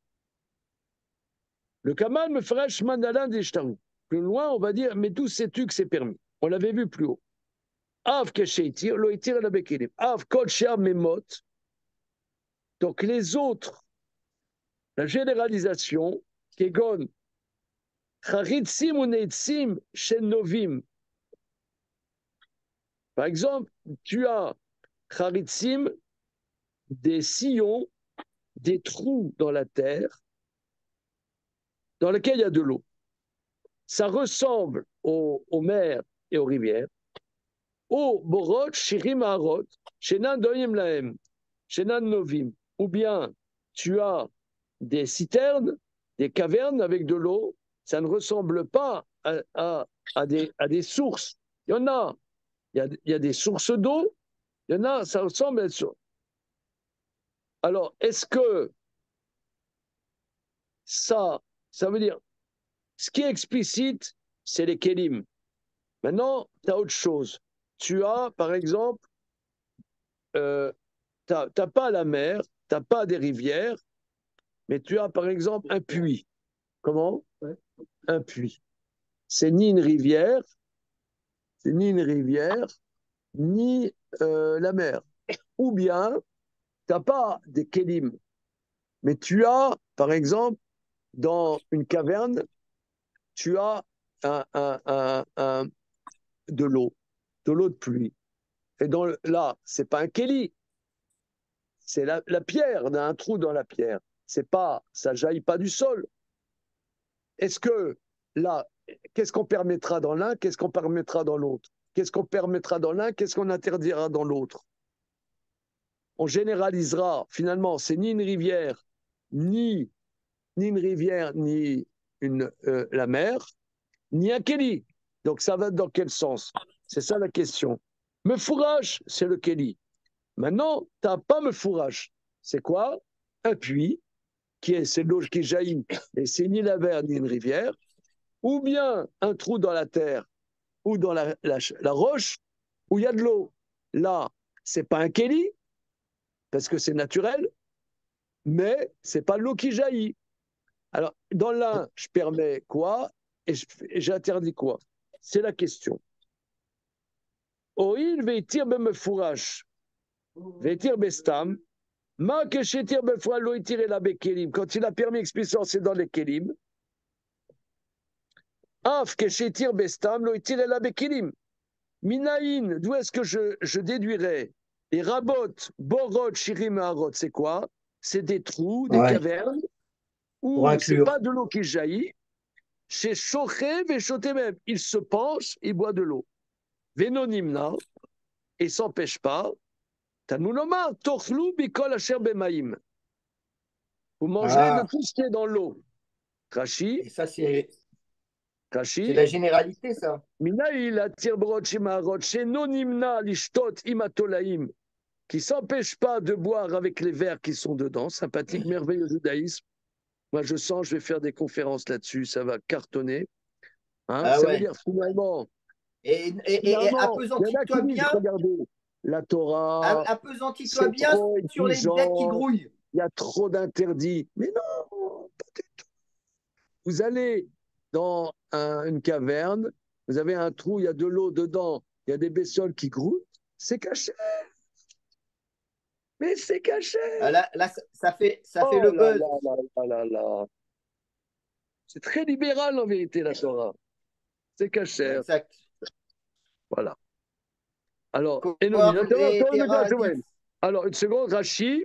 Speaker 1: Le kamal me ferait shmandalan d'ishtaru. Plus loin, on va dire, mais d'où sais-tu que c'est permis? On l'avait vu plus haut. Av kesheitir, loitir la bekelim. Av kol shea memot. Donc les autres, la généralisation, kegon charitzim ou neitzim shenovim. Par exemple, tu as charitzim, des sillons, des trous dans la terre dans lesquels il y a de l'eau. Ça ressemble aux mers et aux rivières. Au borot, shirim harot, shenan doyim lahem, shenan novim. Ou bien tu as des citernes, des cavernes avec de l'eau, ça ne ressemble pas à des sources. Il y en a, il y a des sources d'eau, il y en a, ça ressemble à des sources. Alors, est-ce que ça veut dire, ce qui est explicite, c'est les kélim. Maintenant, tu as autre chose. Tu as, par exemple, tu n'as pas la mer, tu n'as pas des rivières, mais tu as, par exemple, un puits. Comment? Un puits. c'est ni une rivière, c'est ni une rivière, ni la mer. Ou bien, tu n'as pas des kélim, mais tu as, par exemple, dans une caverne, tu as de l'eau de pluie. Et là, c'est pas un kéli, c'est la pierre, on a un trou dans la pierre. C'est pas, ça jaillit pas du sol. Est-ce que là, qu'est-ce qu'on permettra dans l'un, qu'est-ce qu'on permettra dans l'autre? Qu'est-ce qu'on permettra dans l'un, qu'est-ce qu'on interdira dans l'autre? On généralisera, finalement, c'est ni une rivière, ni une rivière, ni la mer, ni un kéli. Donc ça va dans quel sens? C'est ça la question. Me fourrage, c'est le kéli. Maintenant, tu n'as pas me fourrage. C'est quoi? Un puits, c'est l'eau qui jaillit, et c'est ni la mer ni une rivière, ou bien un trou dans la terre ou dans la roche où il y a de l'eau. Là, c'est pas un kéli, parce que c'est naturel, mais c'est pas l'eau qui jaillit. Alors, dans l'un, je permets quoi et j'interdis quoi? C'est la question. Oil veitir bemefurash, veitir bestam, ma que shetir befra lo itir la bekelim. Quand il a permis explicitement, c'est dans les kelim. Af que shetir bestam lo itir la bekelim. Minaïn, d'où est-ce que je déduirais? Les rabot, borot, shirim et harot, c'est quoi? C'est des trous, des cavernes, où c'est pas de l'eau qui jaillit. Chez Shochev et Shotemem, il se penche, il boit de l'eau. Venonimna, et s'empêche pas. Tanounomar, Torflou, Bikol, Asher Bemaim. Vous mangerez de tout ce qui est dans l'eau. Rashi.
Speaker 3: Et ça, c'est la généralité, ça.
Speaker 1: Minaïl, Atir Borot, Shimarot, chez Nonimna, Lishtot, Imatolaim, qui s'empêche pas de boire avec les vers qui sont dedans. Sympathique, merveilleux judaïsme. Moi, je sens, je vais faire des conférences là-dessus, ça va cartonner. Hein, ça veut dire finalement.
Speaker 3: Et appesantis-toi bien.
Speaker 1: Regardez, la Torah.
Speaker 3: Appesantis-toi bien sur les dettes qui grouillent.
Speaker 1: Il y a trop d'interdits. Mais non, pas du tout. Vous allez dans une caverne, vous avez un trou, il y a de l'eau dedans, il y a des bestioles qui grouillent, c'est caché. Mais c'est caché.
Speaker 3: Là, ça fait le buzz.
Speaker 1: C'est très libéral en vérité, la Torah. C'est caché.
Speaker 3: Exact.
Speaker 1: Voilà. Alors, alors une seconde, Rashi.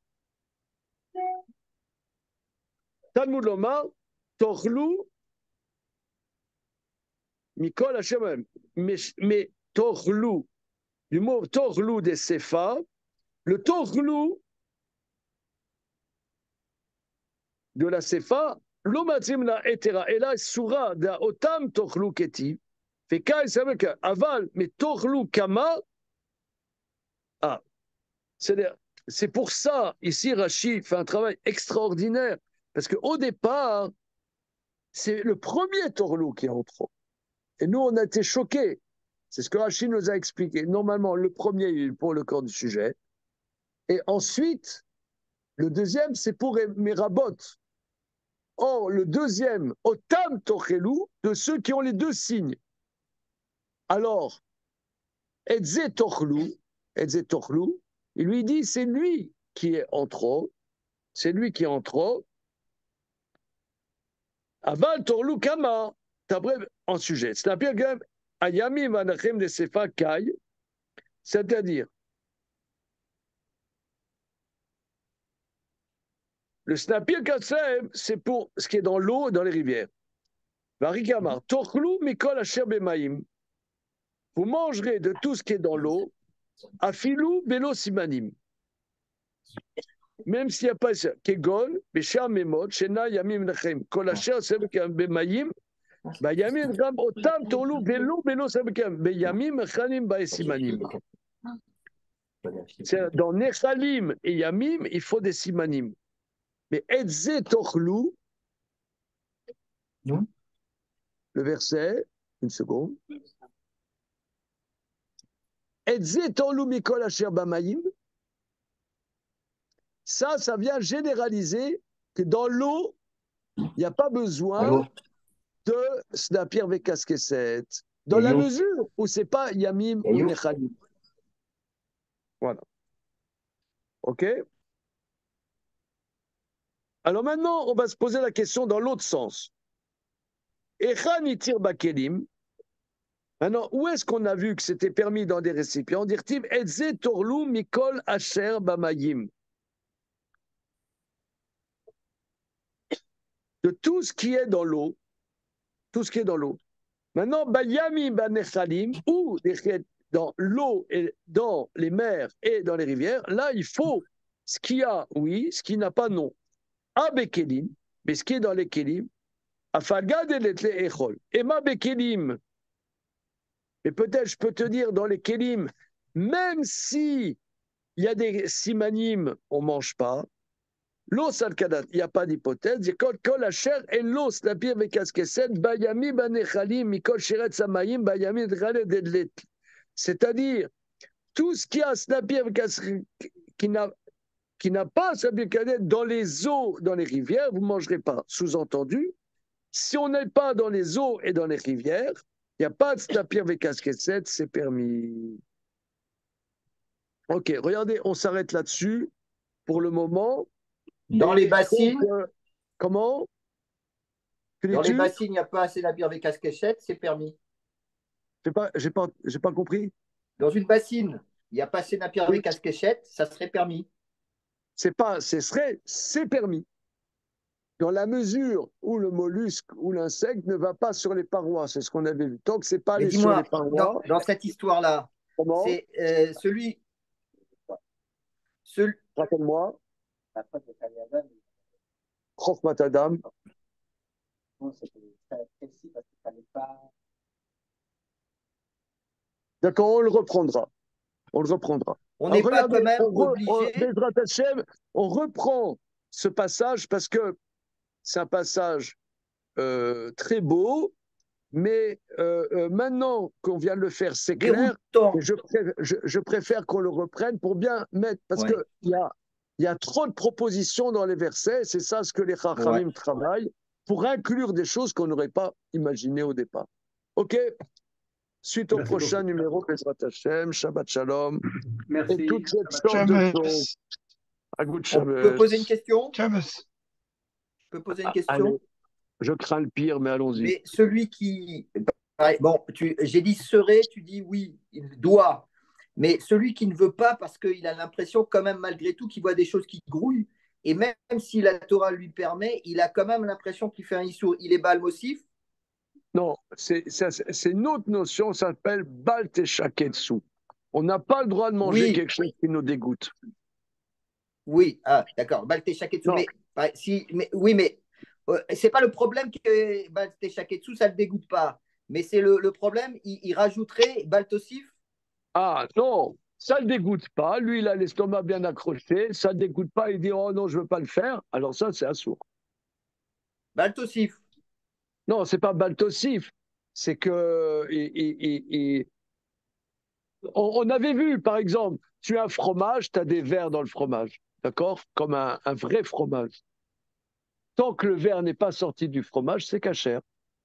Speaker 1: Talmud Lomar, Torlou, Mikol Hashem. Mais Torlou, du mot Torlou des Sefa, le Torlou de la Sefa, l'Omatzimna Etera, et là, Soura, da Otam Torlou Keti, fait Kai, c'est avec Aval, mais Torlou Kama, c'est pour ça, ici, Rashi fait un travail extraordinaire, parce qu'au départ, c'est le premier Torlou qui est en trop. Et nous, on a été choqués. C'est ce que Rashi nous a expliqué. Normalement, le premier, pour le corps du sujet. Et ensuite, le deuxième, c'est pour Merabot. Or, le deuxième, Otam Torelou, de ceux qui ont les deux signes. Alors, Edze Torlou, il lui dit, c'est lui qui est en trop. C'est lui qui est en trop. Aval Torlou Kama, en sujet. C'est-à-dire que Ayami Vanachem de Sefa Kai, c'est-à-dire le Snapir Katsem, c'est pour ce qui est dans l'eau et dans les rivières. Varikamar, Torlou Mikol Asher Bemaim. Vous mangerez de tout ce qui est dans l'eau, Afilou Belo Simanim. Même s'il n'y a pas ça. Kegon, Beshar Memot, Shena Yamim Nachem, Kol Asher Bemaim. Bayamim Ram Otam Torlou Belo Sabekam. Bayamim Chanim Baesimanim. Dans Nechalim et Yamim, il faut des simanim. Mais Edze Torlou, le verset, une seconde. Edze Torlou Mikol Asher Bamaim. Ça vient généraliser que dans l'eau, il n'y a pas besoin de Snapir Vekaskeset, dans la mesure où c'est pas Yamim ou Nechalim. Voilà. OK? Alors maintenant, on va se poser la question dans l'autre sens. Echan itir bakelim. Maintenant, où est-ce qu'on a vu que c'était permis dans des récipients? Dirtiv etze torlu mikol asher bamayim. De tout ce qui est dans l'eau, tout ce qui est dans l'eau. Maintenant, bayamim banechalim, ou dans l'eau et dans les mers et dans les rivières, là, il faut ce qu'il y a, oui, ce qui n'a pas, non. Abekelim, mais ce qui est dans les kelim, afagad et letle echol. Ema bekelim. Et peut-être je peux te dire dans les kelim, même si il y a des simanim, on ne mange pas. L'os al-kadat, il n'y a pas d'hypothèse. Kol asher et l'os, la pire vekaskeset, bayami banechalim, mikol sheret samayim, bayami dedlet. C'est-à-dire, tout ce qui a snapir qui n'a pas snapir dans les eaux, dans les rivières, vous ne mangerez pas. Sous-entendu, si on n'est pas dans les eaux et dans les rivières, il n'y a pas de snapir vekaskeset, c'est permis. Ok, regardez, on s'arrête là-dessus pour le moment.
Speaker 3: Dans les bassines,
Speaker 1: comment?
Speaker 3: dans les bassines, il n'y a pas assez d'habits avec casquette, c'est permis.
Speaker 1: J'ai pas compris.
Speaker 3: Dans une bassine, il n'y a pas assez d'habits avec casquette, ça serait permis.
Speaker 1: C'est permis. Dans la mesure où le mollusque ou l'insecte ne va pas sur les parois, c'est ce qu'on avait vu. Tant que c'est pas allé sur les parois.
Speaker 3: Dans cette histoire-là, c'est celui.
Speaker 1: Rappelle-moi. Chokhmat Adam. D'accord, on le reprendra.
Speaker 3: On n'est pas quand même obligé.
Speaker 1: On reprend ce passage parce que c'est un passage très beau, mais maintenant qu'on vient de le faire, c'est clair. Je préfère qu'on le reprenne pour bien mettre, parce qu'il y a trop de propositions dans les versets, c'est ça ce que les Chachamim travaillent, pour inclure des choses qu'on n'aurait pas imaginées au départ. OK? Suite au prochain numéro, Bezrat Hashem, Shabbat Shalom.
Speaker 2: Merci.
Speaker 1: Et toute cette sorte de choses.
Speaker 3: On peut poser une question? Je peux poser une question?
Speaker 1: Allez. Je crains le pire, mais allons-y.
Speaker 3: Mais celui qui... Bon, j'ai dit serait, tu dis oui, il doit. Mais celui qui ne veut pas, parce qu'il a l'impression quand même malgré tout qu'il voit des choses qui grouillent, et même si la Torah lui permet, il a quand même l'impression qu'il fait un issour. Il est Baal Mosif?
Speaker 1: Non, c'est une autre notion, ça s'appelle Baal Teshaketsu. On n'a pas le droit de manger quelque chose qui nous dégoûte.
Speaker 3: Oui, d'accord, Baal Teshaketsu. Oui, mais c'est pas le problème que Baal Teshaketsu, ça ne le dégoûte pas. Mais c'est le problème, il rajouterait Baal Tosif?
Speaker 1: Ah non, ça ne le dégoûte pas. Lui, il a l'estomac bien accroché, ça ne le dégoûte pas. Il dit oh non, je ne veux pas le faire. Alors ça, c'est assourd.
Speaker 3: Baal Tosif.
Speaker 1: Non, c'est pas Baal Tosif. C'est que on avait vu, par exemple, tu as un fromage, tu as des vers dans le fromage, d'accord? Comme un vrai fromage. Tant que le verre n'est pas sorti du fromage, c'est cachère.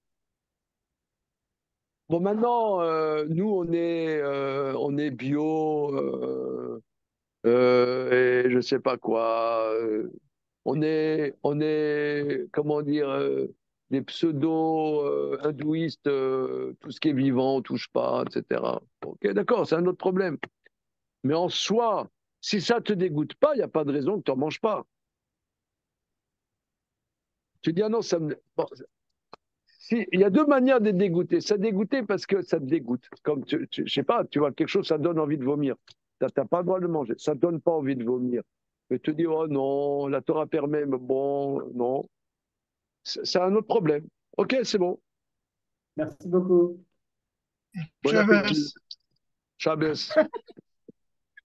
Speaker 1: Bon, maintenant, nous, on est bio, et je ne sais pas quoi. On est, comment dire, des pseudo-hindouistes, tout ce qui est vivant, on ne touche pas, etc. Ok, d'accord, c'est un autre problème. Mais en soi, si ça ne te dégoûte pas, il n'y a pas de raison que tu n'en manges pas. Tu dis, ah non, ça me... Bon, si, il y a deux manières d'être dégoûté. Ça dégoûter parce que ça te dégoûte. Comme, je sais pas, tu vois quelque chose, ça donne envie de vomir. Tu n'as pas le droit de le manger. Ça ne donne pas envie de vomir. Mais te dis, oh non, la Torah permet, mais bon, non. C'est un autre problème. Ok, c'est bon.
Speaker 2: Merci beaucoup.
Speaker 1: Bon appétit. Shabbos.